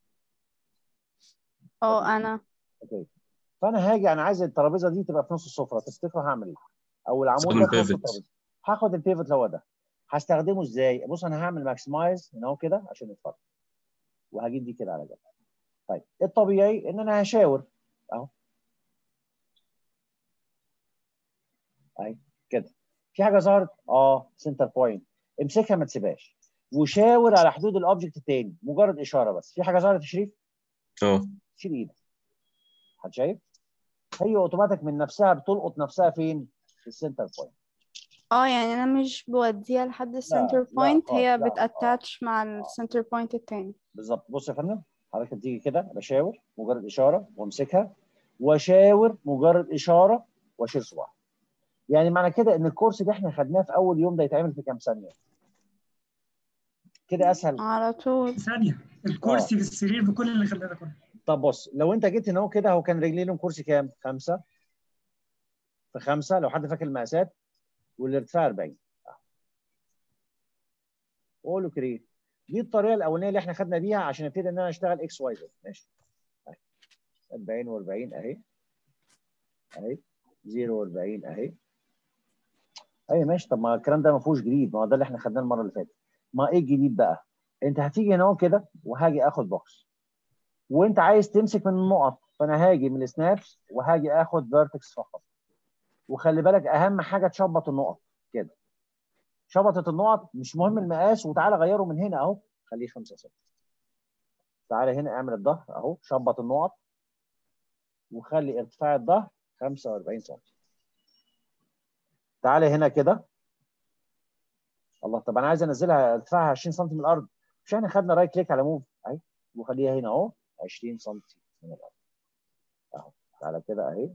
اه انا. اوكي. فانا هاجي انا عايز الترابيزه دي تبقى في نص السفره، تفتكروا هعمل ايه؟ او العمود استخدم ده في نص بيفت. الترابيزه. هاخد البيفوت اللي هو ده، هستخدمه ازاي؟ بص انا هعمل ماكسمايز هنا اهو كده عشان يتفرج، وهجيب دي كده على جنب. طيب الطبيعي ان انا هشاور اهو اهي كده. في حاجه ظهرت؟ اه سنتر بوينت، امسكها ما تسيبهاش وشاور على حدود الاوبجكت الثاني، مجرد اشاره بس. في حاجه ظهرت يا شريف؟ اه شيل ايدك. حد شايف؟ هي اوتوماتيك من نفسها بتلقط نفسها فين؟ في السنتر بوينت. اه يعني انا مش بوديها لحد السنتر لا لا بوينت، خالص، هي لا اه بتاتاتش مع اه السنتر بوينت التاني. بالظبط. بص يا فندم، حضرتك بتيجي كده بشاور مجرد اشاره وامسكها واشاور مجرد اشاره واشيل صباعي. يعني معنى كده ان الكورس ده احنا خدناه في اول يوم، ده يتعمل في كام ثانيه؟ كده اسهل. على طول. ثانيه اه الكرسي بالسرير بكل اللي خلاه ده كله. طب بص، لو انت جيت هنا كده، هو كان رجلي لهم كرسي كام؟ خمسه في خمسه لو حد فاكر المقاسات، والارتفاع أربعين. قولوا كريت. دي الطريقه الاولانيه اللي احنا خدنا بيها عشان ابتدي ان انا اشتغل اكس واي زد. ماشي. أربعين و40 اهي اهي، صفر و40 اهي اي ماشي. طب ما الكلام ده ما فيهوش جديد، ما هو ده اللي احنا خدناه المره اللي فاتت. ما ايه الجديد بقى؟ انت هتيجي هنا كده وهاجي اخد بوكس، وانت عايز تمسك من النقط، فانا هاجي من السنابس وهاجي اخد فيرتكس فقط. وخلي بالك اهم حاجه تشبط النقط كده. شبطت النقط مش مهم المقاس، وتعالى غيره من هنا اهو، خليه خمسة سنتي. تعالى هنا اعمل الظهر اهو، شبط النقط وخلي ارتفاع الظهر خمسة وأربعين سنتي. تعالى هنا كده. الله، طب انا عايز انزلها ارتفاعها عشرين سنتي من الارض، مش احنا خدنا رايت كليك على موف اهي وخليها هنا اهو عشرين سنتي من الارض اهو. تعالى كده اهي.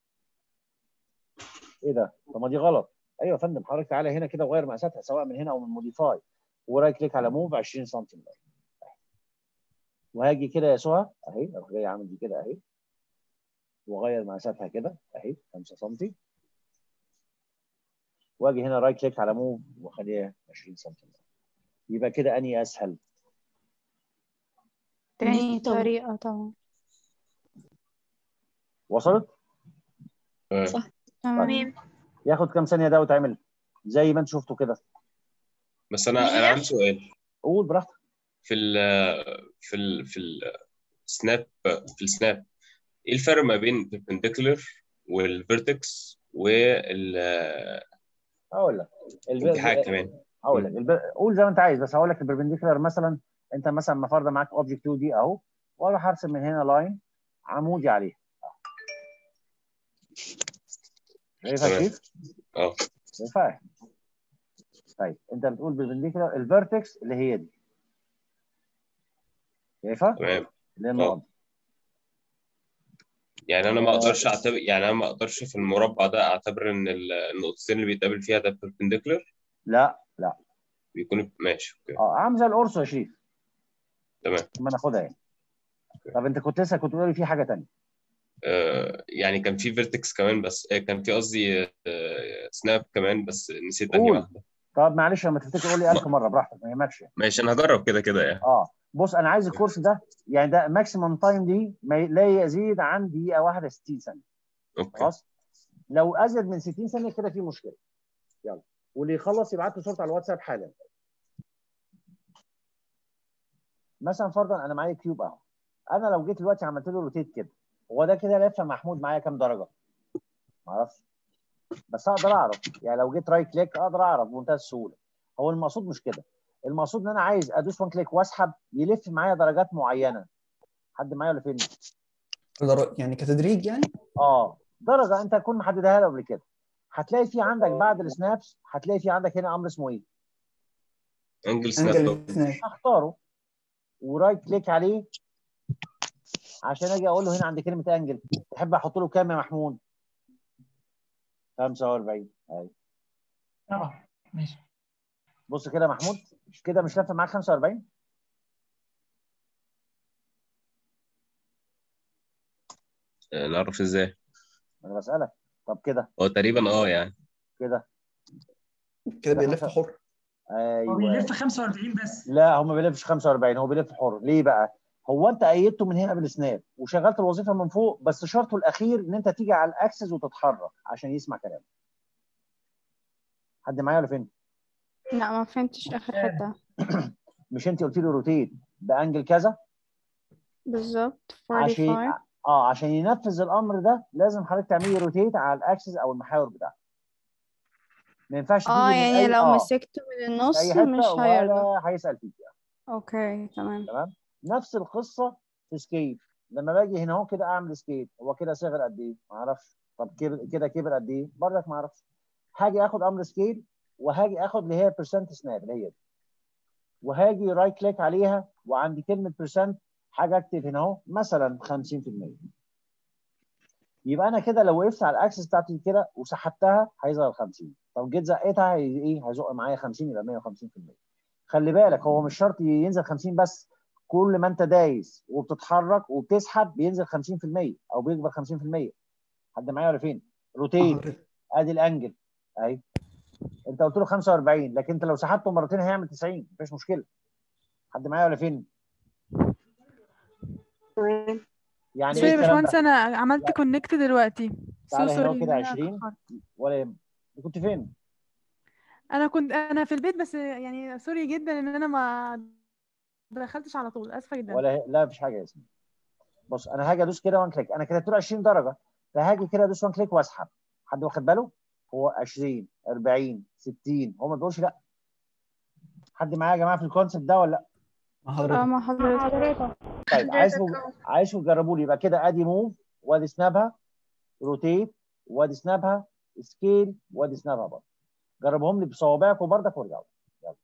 ايه ده؟ طب ما دي غلط. ايوه يا فندم، حضرتك تعالى هنا كده وغير مقاساتها سواء من هنا او من موديفاي، ورايت كليك على موف عشرين سنتي من الارض. وهاجي كده يا سهى اهي، اروح جاي عامل دي كده اهي، واغير مقاساتها كده اهي خمسة سنتي، واجي هنا رايت كليك على موف واخليها عشرين سنتي. يبقى كده اني اسهل. تاني طبعا. طريقة طبعا. وصلت؟ تمام. صح. تمام. تمام. ياخد كام ثانيه ده وتعمل زي ما انت شفته كده؟ بس انا انا عندي سؤال. قول براحتك. في ال في ال في السناب في السناب ايه الفرق ما بين البربنديكولر والفيرتكس وال هقول لك وفي حاجه الب... كمان؟ هقول لك الب... قول زي ما انت عايز، بس هقول لك البربنديكولار مثلا انت مثلا ما فرض معاك اوبجكت اتنين دي اهو، واروح ارسم من هنا لاين عمودي عليه. شايفها يا تمام. شريف؟ اه شايفها؟ طيب انت بتقول بالبنديكولار الفيرتكس اللي هي دي. شايفها؟ تمام. اللي هي النقط اه دي. يعني انا ما اقدرش اعتبر يعني انا ما اقدرش في المربع ده اعتبر ان ال- النقطتين اللي بيتقابل فيها ده بيربنديكولار. لا لا بيكون ماشي. اوكي اه عامل زي القرص يا شريف. تمام. ما ناخدها يعني. طب انت كنت لسه كنت بتقولي في حاجه ثانيه. آه يعني كان في فيرتكس كمان، بس آه كان في قصدي آه سناب كمان، بس نسيت انهي قول. واحده. طب معلش لما تفتكر قول لي ألف ما- مره براحتك ما يهمكش. ماشي انا هجرب كده كده يعني. اه بص انا عايز الكورس ده يعني ده ماكسيمم تايم دي ما ي- لا يزيد عن دقيقه واحده ستين ثانيه. اوكي خلاص. لو ازيد من ستين ثانيه كده في مشكله. يلا واللي يخلص يبعت لي صورته على الواتساب حالا. مثلا فرضا انا معايا كيوب اهو. انا لو جيت دلوقتي عملت له روتيت كده، هو ده كده لفه محمود معايا كام درجه؟ ما اعرفش. بس اقدر اعرف يعني لو جيت رايت كليك اقدر اعرف بمنتهى السهوله. هو المقصود مش كده. المقصود ان انا عايز ادوس وان كليك واسحب يلف معايا درجات معينه. حد معايا ولا فين؟ الر- يعني كتدريج يعني. اه درجه انت تكون محددها له قبل كده. هتلاقي في عندك بعد السنابس هتلاقي في عندك هنا امر اسمه ايه؟ انجل سناب انجل توب. سناب. هختاره ورايت كليك عليه عشان اجي اقول له هنا عند كلمه انجل تحب احط له كام يا محمود؟ خمسة وأربعين. ايوه اه ماشي. بص كده يا محمود مش كده مش لافه معاك خمسة وأربعين؟ آه نعرف ازاي؟ انا بسالك. طب كده هو تقريبا اه يعني كده كده كده بيلف خمسة. حر. هو ايوه بيلف خمسة وأربعين بس. لا هو ما بيلفش خمسة وأربعين هو بيلف حر. ليه بقى؟ هو انت ايدته من هنا بالسناب وشغلت الوظيفه من فوق بس شرطه الاخير ان انت تيجي على الاكسس وتتحرك عشان يسمع كلامك. حد معايا ولا فين؟ لا ما فهمتش اخر حتة. مش انت قلت له روتيت بانجل كذا؟ بالظبط عشان خمسة وأربعين. اه عشان ينفذ الامر ده لازم حضرتك تعملي روتيت على الاكسس او المحاور بتاعته. ما ينفعش اه تيجي من يعني اي لو اه مسكته من في اي النص حته مش هيرضى. ولا هيسال فيك يعني. اوكي تمام. تمام. نفس القصه في سكيل. لما باجي هنا اهو كده اعمل سكيل هو كده صغر قد ايه؟ ما اعرفش. طب كده كده كبر قد ايه؟ برضك ما اعرفش. هاجي اخد امر سكيل وهاجي اخد اللي هي بيرسنت سناب اللي هي دي وهاجي رايت كليك عليها وعندي كلمه بيرسنت حاجه اكتب هنا اهو مثلا خمسين في المية. يبقى انا كده لو وقفت على الاكسس بتاعتي كده وسحبتها هيظهر خمسين. طب جيت زقيتها هي ايه؟ هيزق معايا خمسين يبقى مية وخمسين في المية. خلي بالك هو مش شرط ينزل خمسين بس. كل ما انت دايس وبتتحرك وبتسحب بينزل خمسين في المية او بيكبر خمسين في المية. حد معايا ولا فين؟ روتيت حضرتك ادي الانجل اهي. انت قلت له خمسة وأربعين لكن انت لو سحبته مرتين هيعمل تسعين مفيش مشكله. حد معايا ولا فين؟ تمام. يعني سوري ايه يا الكلام باشمهندس، ده؟ انا عملت لا كونكت دلوقتي. سو تعالى هنا اهو سوري ان كده انا عشرين اتاخرت. ولا يهمك. كنت فين؟ انا كنت انا في البيت، بس يعني سوري جدا ان انا ما دخلتش على طول، اسفه جدا. ولا لا مفيش حاجه يا ياسمين. بص انا هاجي ادوس كده وان كليك انا كتبت له عشرين درجه فهاجي كده ادوس وان كليك واسحب. حد واخد باله؟ هو عشرين أربعين ستين هو ما بيقولش لا. حد معايا يا جماعه في الكونسيبت ده ولا لا؟ مع اه حضرتك. مع مع حضرتك. حضرتك. طيب عايزكم حضرتك اه عايزكم تجربوا لي يبقى كده ادي موف وادي سنابها روتيت وادي سنابها سكيل وادي سنابها برضه. جربهم لي بصوابعكم برضك وارجعوا. يلا.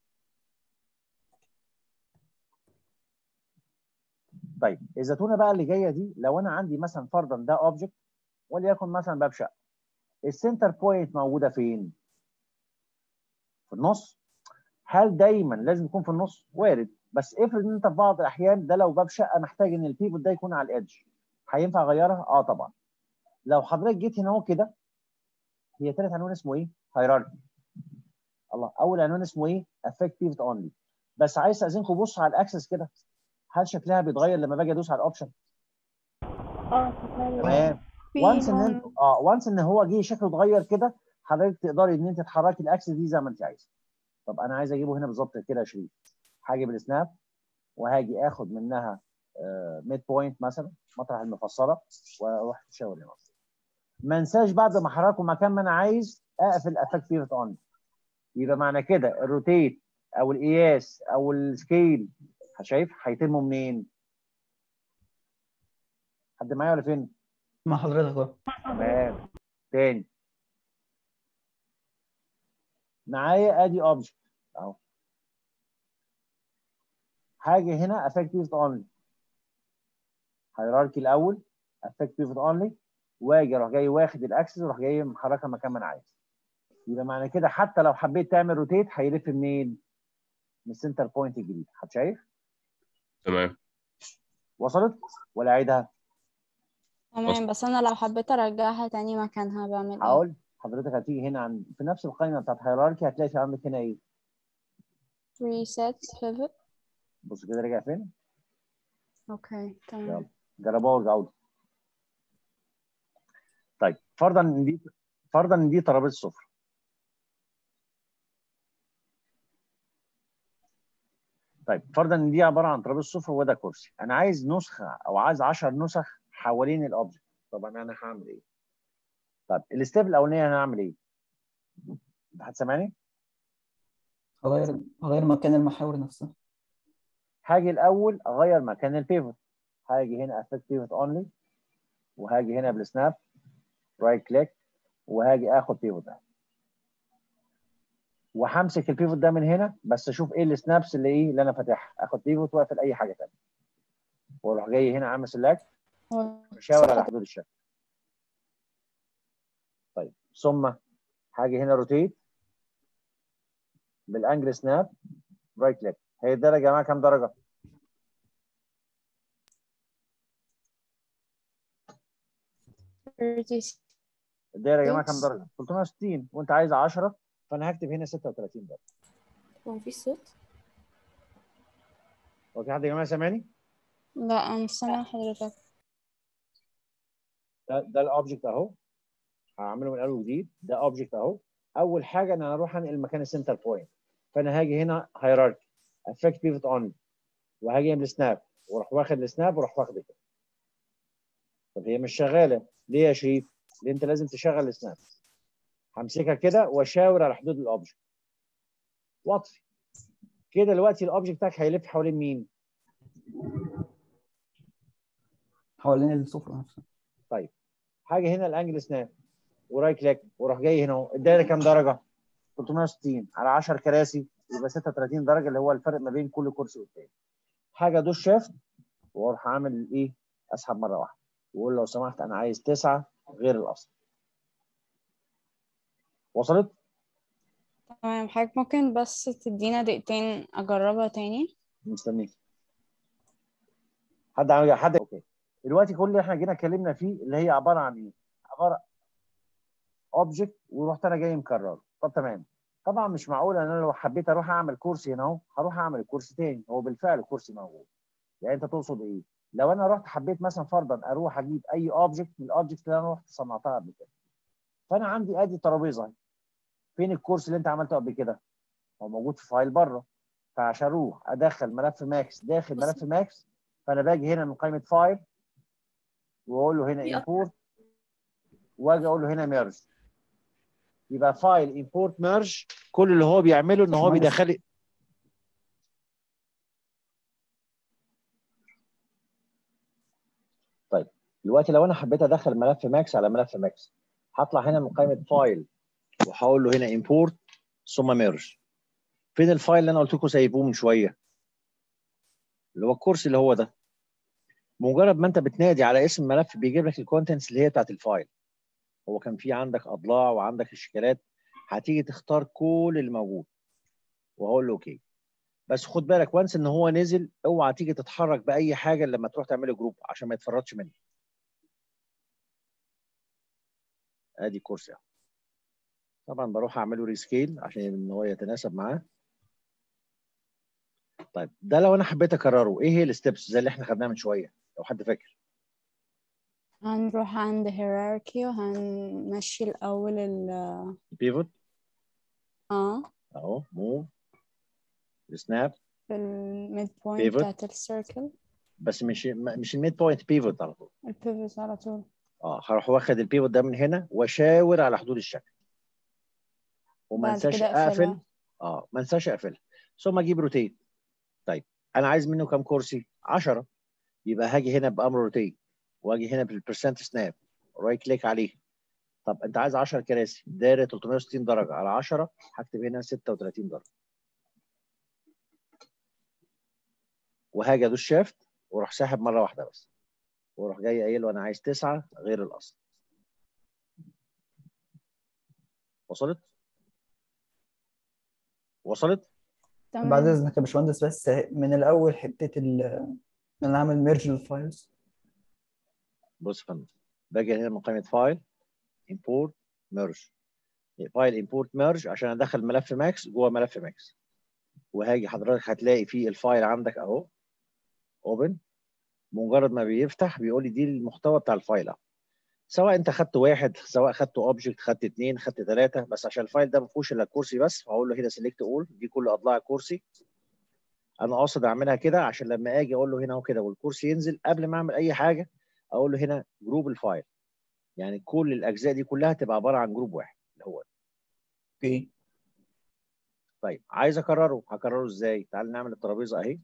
طيب الزتونه بقى اللي جايه دي لو انا عندي مثلا فرضا ده اوبجكت وليكن مثلا باب شقه. السنتر بوينت موجوده فين؟ في النص. هل دايما لازم يكون في النص؟ وارد. بس افرض ان انت في بعض الاحيان ده لو باب شقه محتاج ان البيفوت ده يكون على الادج. هينفع اغيرها؟ اه طبعا. لو حضرتك جيت هنا اهو كده هي ثالث عنوان اسمه ايه؟ هيراركي. الله اول عنوان اسمه ايه؟ افكت بيفوت اونلي. بس عايز استاذنكم بصوا على الاكسس كده. هل شكلها بيتغير لما باجي ادوس على الاوبشن؟ اه شكرا. تمام. في وانس ان انت لون. اه وانس ان هو جه شكله اتغير كده حضرتك تقدري ان انت تحركي الاكسس دي زي ما انت عايزه. طب انا عايز اجيبه هنا بالظبط كده يا شريف. هاجي بالسناب وهاجي اخد منها ميد بوينت مثلا مطرح المفصله واروح اشاور هنا. ما انساش بعد ما احركه مكان ما انا عايز اقفل افكت بيفوت اون. يبقى معنى كده الروتيت او القياس او السكيل شايف هيتموا منين؟ حد معايا ولا فين؟ مع حضرتك اهو. تمام. تاني معايا ادي اوبجكت اهو. حاجه هنا افكت بيفت اونلي. هيراركي الاول افكت بيفت اونلي، واجي اروح جاي واخد الاكسس واروح جاي محركها مكان ما انا عايز. يبقى معنى كده حتى لو حبيت تعمل روتيت هيلف منين؟ من السنتر بوينت الجديد. حد شايف؟ تمام. وصلت ولا اعيدها؟ تمام، بس انا لو حبيت ارجعها تاني مكانها بعمل ايه؟ هقول حضرتك هتيجي هنا عند في نفس القائمه بتاعت هيراركي هتلاقي في عندك هنا ايه؟ reset pivot. بص كده رجع فين؟ اوكي تمام. يلا جربوها وارجعوا لي. طيب فرضا ان دي فرضا ان دي ترابيزه سفره. طيب فرضا ان دي عباره عن ترابيزه سفره وده كرسي. انا عايز نسخه او عايز عشر نسخ حوالين الاوبجكت. طبعا انا هعمل ايه؟ طيب الستيب الاولانيه انا هعمل ايه؟ انت هتسمعني؟ هغير هغير مكان المحاور نفسها. هاجي الاول اغير مكان البيفوت. هاجي هنا افكت بيفوت اونلي، وهاجي هنا بالسناب رايت كليك، وهاجي اخد بيفوت ده، وهمسك البيفوت ده من هنا بس اشوف ايه السنابس اللي ايه اللي انا فاتحها. اخد بيفوت واقفل اي حاجه ثانيه، واروح جاي هنا عامل سيلكت واشاور على حدود الشكل. طيب ثم هاجي هنا روتيت بالانجل سناب رايت كليك. هي الدرجه يا جماعه كام درجه؟ الدايره يا جماعه كام درجه؟ ثلاثمية وستين، وانت عايز عشرة فانا هكتب هنا ستة وثلاثين درجه. هو مفيش صوت؟ هو في حد يا جماعه سامعني؟ لا انا مش سامعة حضرتك. ده ده الاوبجكت اهو، هعمله من اول وجديد. ده اوبجكت اهو. اول حاجه ان انا اروح انقل مكان السنتر بوينت، فانا هاجي هنا هيراركي افكت بيفوت اونلي، وهاجي من السناب واروح واخد السناب واروح واخد كده. طب هي مش شغاله ليه يا شريف؟ لان انت لازم تشغل السناب. همسكها كده واشاور على حدود الاوبجكت واطفي كده. دلوقتي الاوبجكت بتاعك هيلف حوالين مين؟ حوالين السفرة نفسها. طيب حاجه هنا الانجل سناب ورايت كليك واروح جاي هنا. الدايره كام درجه؟ ثلاثمية وستين على عشرة كراسي يبقى ستة وثلاثين درجه، اللي هو الفرق ما بين كل كرسي والتاني. حاجه دوس شيفت واروح عامل ايه؟ اسحب مره واحده واقول لو سمحت انا عايز تسعه غير الاصل. وصلت؟ تمام. حضرتك ممكن بس تدينا دقيقتين اجربها تاني؟ مستنيك. حد عامل حد اوكي. دلوقتي كل اللي احنا جينا اتكلمنا فيه اللي هي عباره عن ايه؟ عباره اوبجكت ورحت انا جاي مكرره. طب تمام. طبعا مش معقول ان انا لو حبيت اروح اعمل كورسي هنا اهو هروح اعمل الكورس تاني. هو بالفعل الكورسي موجود. يعني انت تقصد ايه؟ لو انا رحت حبيت مثلا فرضا اروح اجيب اي اوبجكت من الاوبجكت اللي انا رحت صنعتها قبل كده، فانا عندي ادي ترابيزه. فين الكورس اللي انت عملته قبل كده؟ هو موجود في فايل بره. فعشان اروح ادخل ملف ماكس داخل ملف ماكس، فانا باجي هنا من قائمه فايل واقول له هنا امبورت، واجي اقول له هنا ميرج. يبقى فايل امبورت ميرج كل اللي هو بيعمله ان هو بيدخل. طيب دلوقتي لو انا حبيت ادخل ملف ماكس على ملف ماكس، هطلع هنا من قائمه فايل وهقول له هنا امبورت ثم ميرج. فين الفايل اللي انا قلت لكم سايبوه من شويه؟ اللي هو الكورس اللي هو ده. مجرد ما انت بتنادي على اسم الملف بيجيب لك الكونتنتس اللي هي بتاعت الفايل. هو كان في عندك اضلاع وعندك اشكالات، هتيجي تختار كل اللي موجود وهقول له اوكي. بس خد بالك وانس ان هو نزل اوعى تيجي تتحرك باي حاجه لما تروح تعمله جروب عشان ما يتفرطش منك. ادي كورس اهو. طبعا بروح اعمله ريسكيل عشان ان هو يتناسب معاه. طيب ده لو انا حبيت اكرره ايه هي الستبس زي اللي احنا خدناها من شويه لو حد فاكر؟ هنروح عند hierarchy وهنمشي الأول ال بيفوت اه اهو موف سناب في الميد بوينت بتاعت السيركل، بس مش مش الميد بوينت بيفوت على طول. البيفوت على طول. اه هروح واخد البيفوت ده من هنا واشاور على حدود الشكل وما بعد انساش كده اقفل. اقفلها. اه ما انساش اقفلها ثم اجيب روتيت. طيب انا عايز منه كام كرسي؟ عشرة. يبقى هاجي هنا بامر روتيت واجي هنا بالبرسنت سناب رايت كليك عليه. طب انت عايز عشرة كراسي دايره ثلاثمية وستين درجه على عشرة، هكتب هنا ستة وتلاتين درجه وهاجي ادوس شيفت واروح ساحب مره واحده بس واروح جاي قايل له انا عايز تسعة غير الاصل. وصلت؟ وصلت؟ بعد تمام. اذنك يا باشمهندس بس من الاول حته ال ان انا اعمل ميرج للفايلز. بص يا فندم، باجي هنا من قائمه فايل امبورت ميرج، فايل امبورت ميرج عشان ادخل ملف ماكس جوه ملف ماكس. وهاجي حضرتك هتلاقي فيه الفايل عندك اهو اوبن. مجرد ما بيفتح بيقول لي دي المحتوى بتاع الفايل اهو. سواء انت خدت واحد، سواء خدت اوبجكت، خدت اثنين، خدت ثلاثه، بس عشان الفايل ده ما فيهوش الا الكرسي بس فهقول له هنا سيلكت اول، دي كل اضلاع الكرسي. انا قاصد اعملها كده عشان لما اجي اقول له هنا اهو كده والكرسي ينزل قبل ما اعمل اي حاجه اقول له هنا جروب الفايل، يعني كل الاجزاء دي كلها تبقى عباره عن جروب واحد اللي هو ده. اوكي. طيب عايز اكرره، هكرره ازاي؟ تعال نعمل الترابيزه اهي.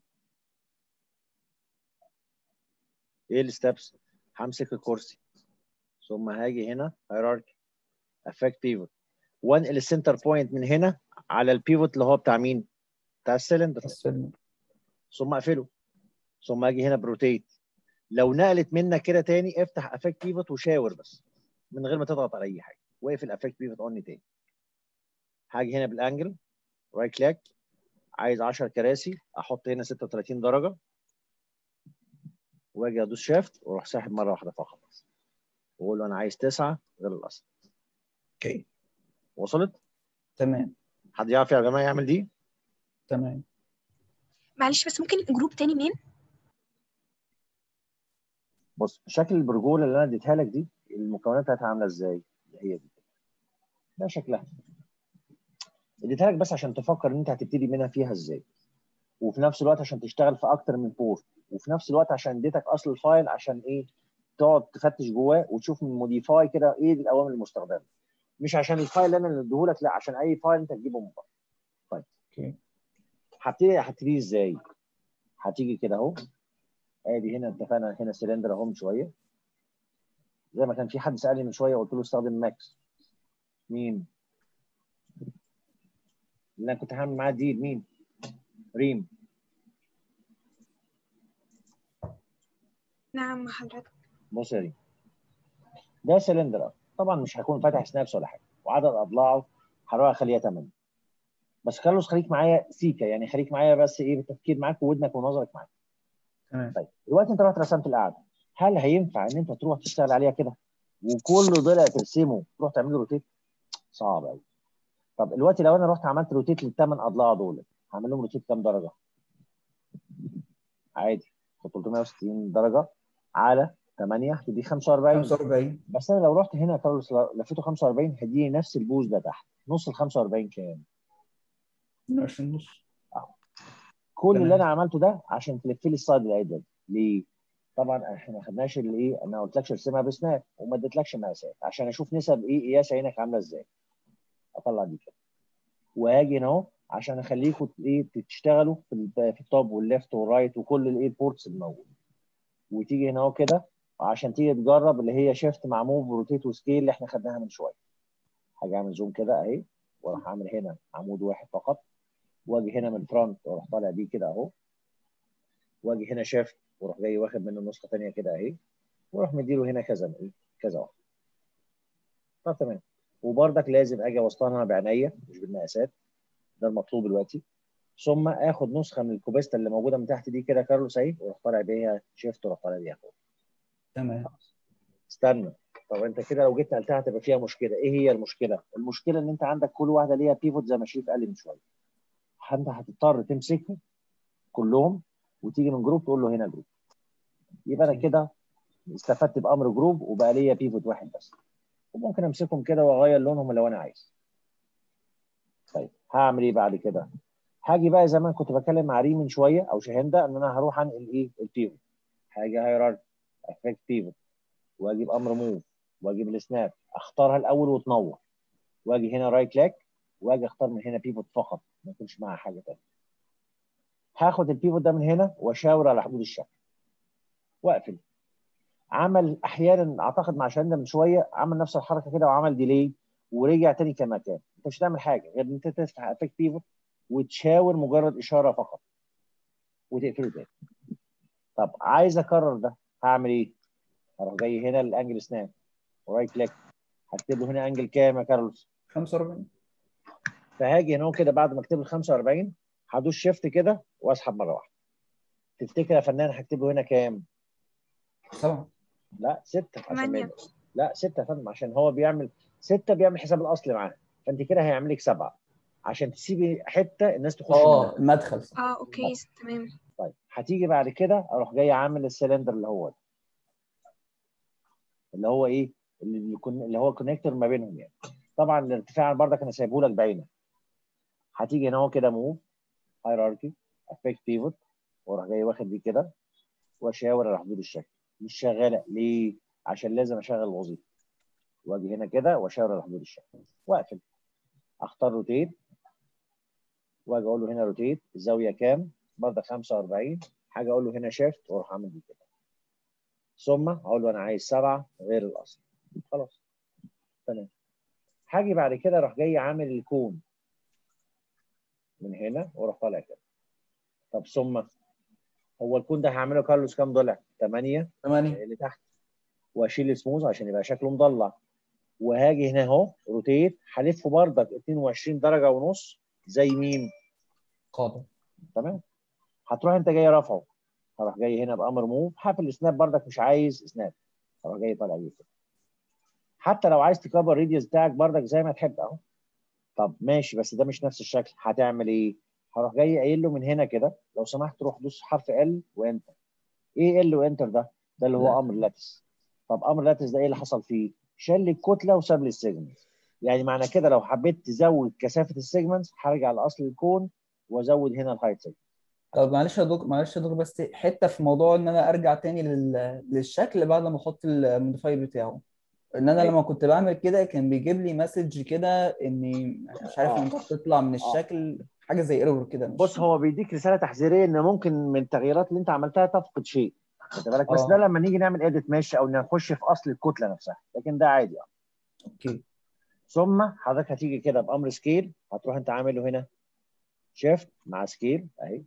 ايه الستبس؟ همسك الكرسي ثم هاجي هنا هيراركي افكت بيفوت وانقل السنتر بوينت من هنا على البيفوت اللي هو بتاع مين؟ بتاع السلندر. السلم. ثم اقفله ثم اجي هنا بروتيت. لو نقلت منك كده تاني افتح افكت بيفوت وشاور بس من غير ما تضغط على اي حاجه واقفل افكت بيفوت اون تاني. هاجي هنا بالانجل رايت كليك، عايز عشرة كراسي احط هنا ستة وتلاتين درجه واجي ادوس شيفت واروح ساحب مره واحده فقط بس واقول له انا عايز تسعة غير الاصل. اوكي. وصلت؟ تمام. حد يعرف يا جماعه يعمل دي؟ تمام. معلش بس ممكن جروب تاني منين؟ بص شكل البرجوله اللي انا اديتها لك دي المكونات بتاعتها عامله ازاي؟ هي دي ده شكلها. اديتها لك بس عشان تفكر ان انت هتبتدي منها فيها ازاي، وفي نفس الوقت عشان تشتغل في اكتر من بورت، وفي نفس الوقت عشان اديتك اصل الفايل عشان ايه؟ تقعد تفتش جواه وتشوف من موديفاي كده ايه الاوامر المستخدمه. مش عشان الفايل اللي انا اللي اديهولك، لا عشان اي فايل انت تجيبه من بره. طيب اوكي. هبتدي هبتدي ازاي؟ هتيجي كده اهو، ادي هنا اتفقنا هنا سلندر اهو من شويه، زي ما كان في حد سالني من شويه قلت له استخدم ماكس. مين؟ اللي انا كنت هعمل معاه ديل مين؟ ريم. نعم حضرتك. بص يا ريم، ده سلندر طبعا مش هيكون فاتح سنابس ولا حاجه، وعدد اضلاعه هروح اخليها ثمانية. بس كارلوس خليك معايا سيكا، يعني خليك معايا بس ايه بالتفكير معاك وودنك ونظرك معاك. تمام. طيب دلوقتي انت رحت رسمت القعده، هل هينفع ان انت تروح تشتغل عليها كده وكل ضلع ترسمه تروح تعمل له روتيت؟ صعب قوي. طب دلوقتي لو انا رحت عملت روتيت للثمان اضلاع دول هعمل لهم روتيت كام درجه؟ عادي ثلاثمية وستين درجه على ثمانية هتدي خمسة وأربعين. خمسة وأربعين. بس انا لو رحت هنا كارلوس لفيته خمسة وأربعين هيديني نفس البوز ده تحت. نص ال خمسة وأربعين كام؟ نص النص. اهو. كل تمام. اللي انا عملته ده عشان تلف لي السايد العدل. ليه؟ طبعا احنا ما خدناش الايه، انا ما قلتلكش ارسمها بسناب وما اديتلكش مقاسات عشان اشوف نسب ايه قياس عينك عامله ازاي. اطلع دي كده وهاجي هنا اهو عشان اخليكم ايه تشتغلوا في ال- في التوب والليفت والرايت وكل الايه البورتس الموجوده. وتيجي هنا اهو كده عشان تيجي تجرب اللي هي شيفت مع موف وروتيت وسكيل اللي احنا خدناها من شويه. هاجي اعمل زوم كده اهي واروح اعمل هنا عمود واحد فقط واجي هنا من الفرونت واروح طالع بيه كده اهو واجي هنا شيفت واروح جاي واخد منه نسخه ثانيه كده اهي واروح مديله هنا كذا ايه كذا واحد. طب تمام. وبرضك لازم اجي اوصلها بعينيا مش بالمقاسات، ده المطلوب دلوقتي. ثم اخد نسخه من الكوبيستا اللي موجوده من تحت دي كده كارلوس اهي واروح طالع بيها شيفت واروح طالع بيها فوق. تمام. استنى. طب انت كده لو جيت نقلتها هتبقى فيها مشكله. ايه هي المشكله؟ المشكله ان انت عندك كل واحده ليها بيفوت زي ما شريف قال لي من شويه. انت هتضطر تمسكهم كلهم وتيجي من جروب تقول له هنا جروب. يبقى انا كده استفدت بامر جروب وبقى ليا بيفوت واحد بس، وممكن امسكهم كده واغير لونهم لو انا عايز. طيب هعمل ايه بعد كده؟ هاجي بقى زي ما كنت بتكلم مع ريم من شويه او شاهنده ان انا هروح انقل ايه البيفوت. هاجي هيراركي افكت بيفوت واجيب امر موف واجيب السناب اختارها الاول وتنور واجي هنا رايت كليك واجي اختار من هنا بيفوت فقط ما يكونش معاها حاجه ثانيه. هاخد البيفوت ده من هنا واشاور على حدود الشكل واقفل. عمل احيانا اعتقد مع شاهين من شويه عمل نفس الحركه كده وعمل ديلي ورجع تاني كما كان. انت مش هتعمل حاجه غير ان انت تفتح افكت بيفوت وتشاور مجرد اشاره فقط وتقفله تاني. طب عايز اكرر ده هعمل ايه؟ هروح جاي هنا للانجل سناب ورايت كليك، هكتب له هنا انجل كام يا كارلوس؟ خمسة وأربعين. فهاجي هنا كده بعد ما اكتب له خمسة وأربعين هدوس شيفت كده واسحب مره واحده. تفتكر يا فنان هكتب له هنا كام؟ سبعة. لا ستة عشان ما ثمانية. يبقى. لا ستة يا فندم عشان هو بيعمل ستة بيعمل حساب الاصل معاه، فانت كده هيعمل لك سبعة عشان تسيبي حته الناس تخش اه منها. المدخل. اه اوكي تمام. طيب هتيجي بعد كده اروح جاي عامل السلندر اللي هو ده. اللي هو ايه؟ اللي يكون اللي هو كونكتور ما بينهم يعني. طبعا الارتفاع برضك انا سايبه لك بعينه. هتيجي هنا هو كده موف هيراركي افكت بيفوت واروح جاي واخد دي كده واشاور على حدود الشكل. مش شغاله ليه؟ عشان لازم اشغل الوظيفه. واجي هنا كده واشاور على حدود الشكل واقفل. اختار روتيت واجي اقول له هنا روتيت الزاويه كام؟ برضه خمسة وأربعين. حاجه اقول له هنا شيفت واروح اعمل دي كده. ثم اقول له انا عايز سبعه غير الاصل. خلاص تمام. هاجي بعد كده اروح جاي عامل الكون من هنا واروح طالع كده. طب ثم هو الكون ده هعمله كارلوس كام ضلع؟ ثمانية ثمانية. اللي تحت. واشيل سموز عشان يبقى شكله مضلع. وهاجي هنا اهو روتيت هلفه بردك اتنين وعشرين درجه ونص زي مين؟ قاطع. تمام. هتروح انت جاي رافعه. هروح جاي هنا بامر موف هقفل سناب بردك مش عايز سناب. هروح جاي طالع بيه كده. حتى لو عايز تكبر الريديوس بتاعك بردك زي ما تحب اهو. طب ماشي بس ده مش نفس الشكل هتعمل ايه؟ هروح جاي قايل له من هنا كده لو سمحت روح دوس حرف ال وانتر. ايه ال وانتر ده؟ ده اللي هو لا. امر لاتس. طب امر لاتس ده ايه اللي حصل فيه؟ شال لي الكتله وساب لي السيجمنت. يعني معنى كده لو حبيت تزود كثافه السيجمنتس هرجع لاصل الكون وازود هنا الهايت سيجمنت. طب معلش يا دكتور، معلش يا دكتور، بس حته في موضوع ان انا ارجع تاني لل... للشكل بعد ما احط الموديفاير بتاعه. ان انا لما كنت بعمل كده كان بيجيب لي مسج كده اني مش عارف اه انت بتطلع من اه الشكل حاجه زي ايرور كده بص مش. هو بيديك رساله تحذيريه ان ممكن من التغييرات اللي انت عملتها تفقد شيء. خد بالك بس ده اه لما نيجي نعمل اديت ماشي او نخش في اصل الكتله نفسها لكن ده عادي اه. اوكي. ثم حضرتك هتيجي كده بامر سكيل هتروح انت عامل له هنا شيفت مع سكيل اهي.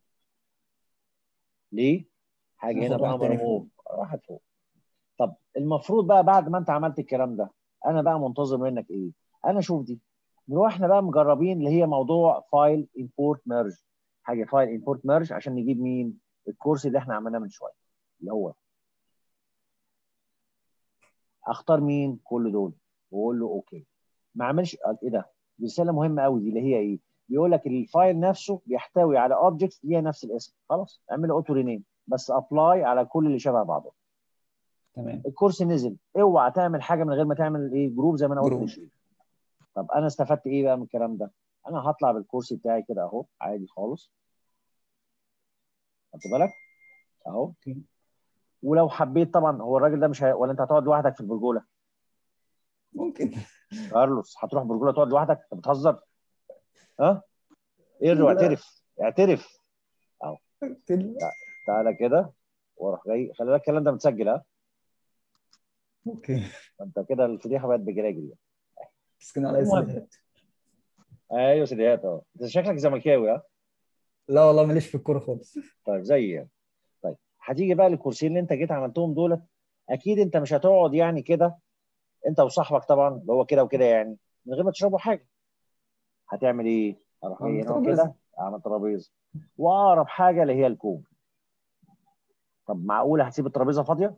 ليه؟ هاجي هنا ناخد واحد بامر تاني موف فوق. واحد فوق. طب المفروض بقى بعد ما انت عملت الكلام ده انا بقى منتظر منك ايه؟ انا اشوف دي. نروح احنا بقى مجربين اللي هي موضوع فايل امبورت ميرج. حاجه فايل امبورت ميرج عشان نجيب مين؟ الكورس اللي احنا عملناه من شويه اللي هو اختار مين؟ كل دول واقول له اوكي. ما اعملش ايه ده؟ دي رساله مهمه قوي دي اللي هي ايه؟ بيقول لك الفايل نفسه بيحتوي على اوبجكتس ليها نفس الاسم. خلاص اعمل اوتو رينيم بس ابلاي على كل اللي شبه بعضه. تمام. الكورس نزل اوعى تعمل حاجه من غير ما تعمل ايه؟ جروب زي ما انا قلت جروب. لشريف. طب انا استفدت ايه بقى من الكلام ده؟ انا هطلع بالكورس بتاعي كده اهو عادي خالص. خدت بالك؟ اهو. اوكي. ولو حبيت طبعا هو الراجل ده مش هي... ولا انت هتقعد لوحدك في البرجوله؟ ممكن. كارلوس هتروح برجوله تقعد لوحدك؟ انت بتهزر؟ ها؟ ايه لا. اعترف اعترف اهو. كده. تع- تعالى كده واروح جاي خلي بالك الكلام ده متسجل ها. اوكي. انت كده الفضيحه بقت بجراجل. بس كده على المهم سيديهات. ايوه سيديهات اه. انت شكلك زملكاوي ها. لا والله ماليش في الكوره خالص. طيب زي يعني. طيب هتيجي بقى للكرسيين اللي انت جيت عملتهم دولت. اكيد انت مش هتقعد يعني كده انت وصاحبك طبعا اللي هو كده وكده يعني من غير ما تشربوا حاجه. هتعمل ايه؟ اروح جاي عم هنا ترابيزه. كده اعمل ترابيزه واقرب حاجه اللي هي الكوم. طب معقوله هتسيب الترابيزه فاضيه؟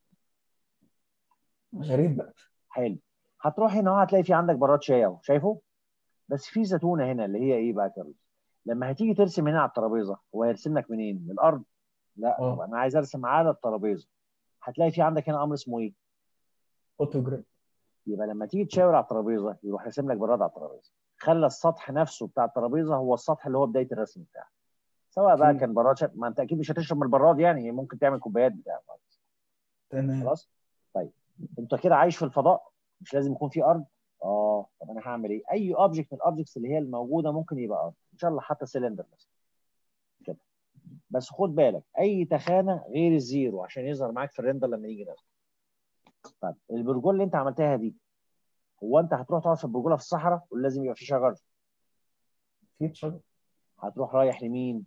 غريب بقى. حلو. هتروح هنا هتلاقي في عندك براد شاي اهو شايفه؟ بس في زيتونه هنا اللي هي ايه بقى كده؟ لما هتيجي ترسم هنا على الترابيزه هو هيرسم لك منين؟ من الارض؟ لا طب اه انا عايز ارسم على الترابيزه. هتلاقي في عندك هنا امر اسمه ايه؟ اوتوجريد. يبقى لما تيجي تشاور على الترابيزه يروح راسم لك براد على الترابيزه. خلى السطح نفسه بتاع الترابيزه هو السطح اللي هو بدايه الرسم بتاعك. سواء بقى اوكي. كان براد شا... ما انت اكيد مش هتشرب من البراد يعني ممكن تعمل كوبايات بتاع. تمام. خلاص. طيب انت كده عايش في الفضاء مش لازم يكون في ارض. اه طب انا هعمل ايه؟ اي اوبجكت من الاوبجكتس اللي هي الموجوده ممكن يبقى ارض ان شاء الله حتى سلندر مثلا. كده. بس خد بالك اي تخانه غير الزيرو عشان يظهر معاك في الريندر لما نيجي ناخده. طيب البرجول اللي انت عملتها دي، هو انت هتروح تقعد في البرجوله في الصحراء ولا لازم يبقى في شجر؟ في شجر. هتروح رايح لمين؟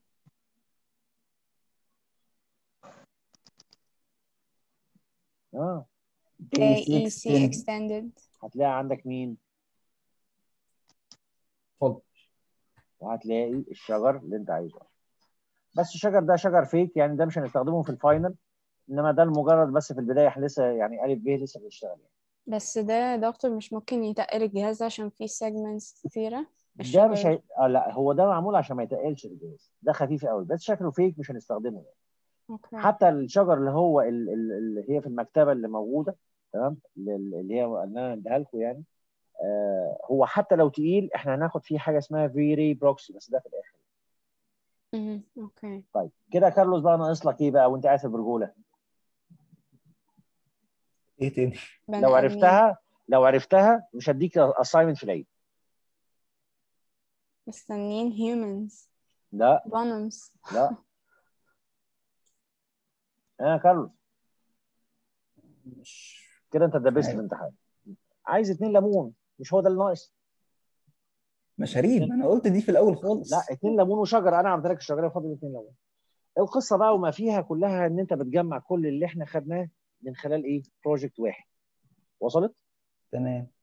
اه تلاقي اي اي سي سي extended. extended. هتلاقي عندك مين؟ اتفضل. وهتلاقي الشجر اللي انت عايزه. بس الشجر ده شجر فيك، يعني ده مش هنستخدمه في الفاينل، انما ده المجرد بس في البدايه احنا لسه يعني الف ب لسه بنشتغل يعني. بس ده يا دكتور مش ممكن يتقل الجهاز عشان فيه segments كتيرة ده مش الشجر. هي... آه لا هو ده معمول عشان ما يتقلش الجهاز، ده خفيف قوي بس شكله فيك مش هنستخدمه يعني. اوكي. حتى الشجر اللي هو ال- ال- اللي هي في المكتبه اللي موجوده، تمام، اللي اللي هي انا اديها لكم يعني، آه هو حتى لو تقيل احنا هناخد فيه حاجه اسمها في ري بروكسي بس ده في الاخر. امم اوكي. طيب كده كارلوس بقى ناقص لك ايه بقى وانت قاعد في البرجوله؟ ايه تاني؟ لو بني ادمين. عرفتها لو عرفتها مش هديك اساينمنت في العيد. مستنيين humans. لا بونمز. لا اه كارلوس مش كده انت مش دبست في عارف. الامتحان. عايز اتنين ليمون، مش هو ده اللي ناقص؟ مشاريب، انا قلت دي في الاول خالص. لا اتنين ليمون وشجر، انا عملت لك الشجره فاضل اتنين ليمون. القصه بقى وما فيها كلها ان انت بتجمع كل اللي احنا خدناه من خلال ايه؟ بروجكت واحد. وصلت؟ تمام.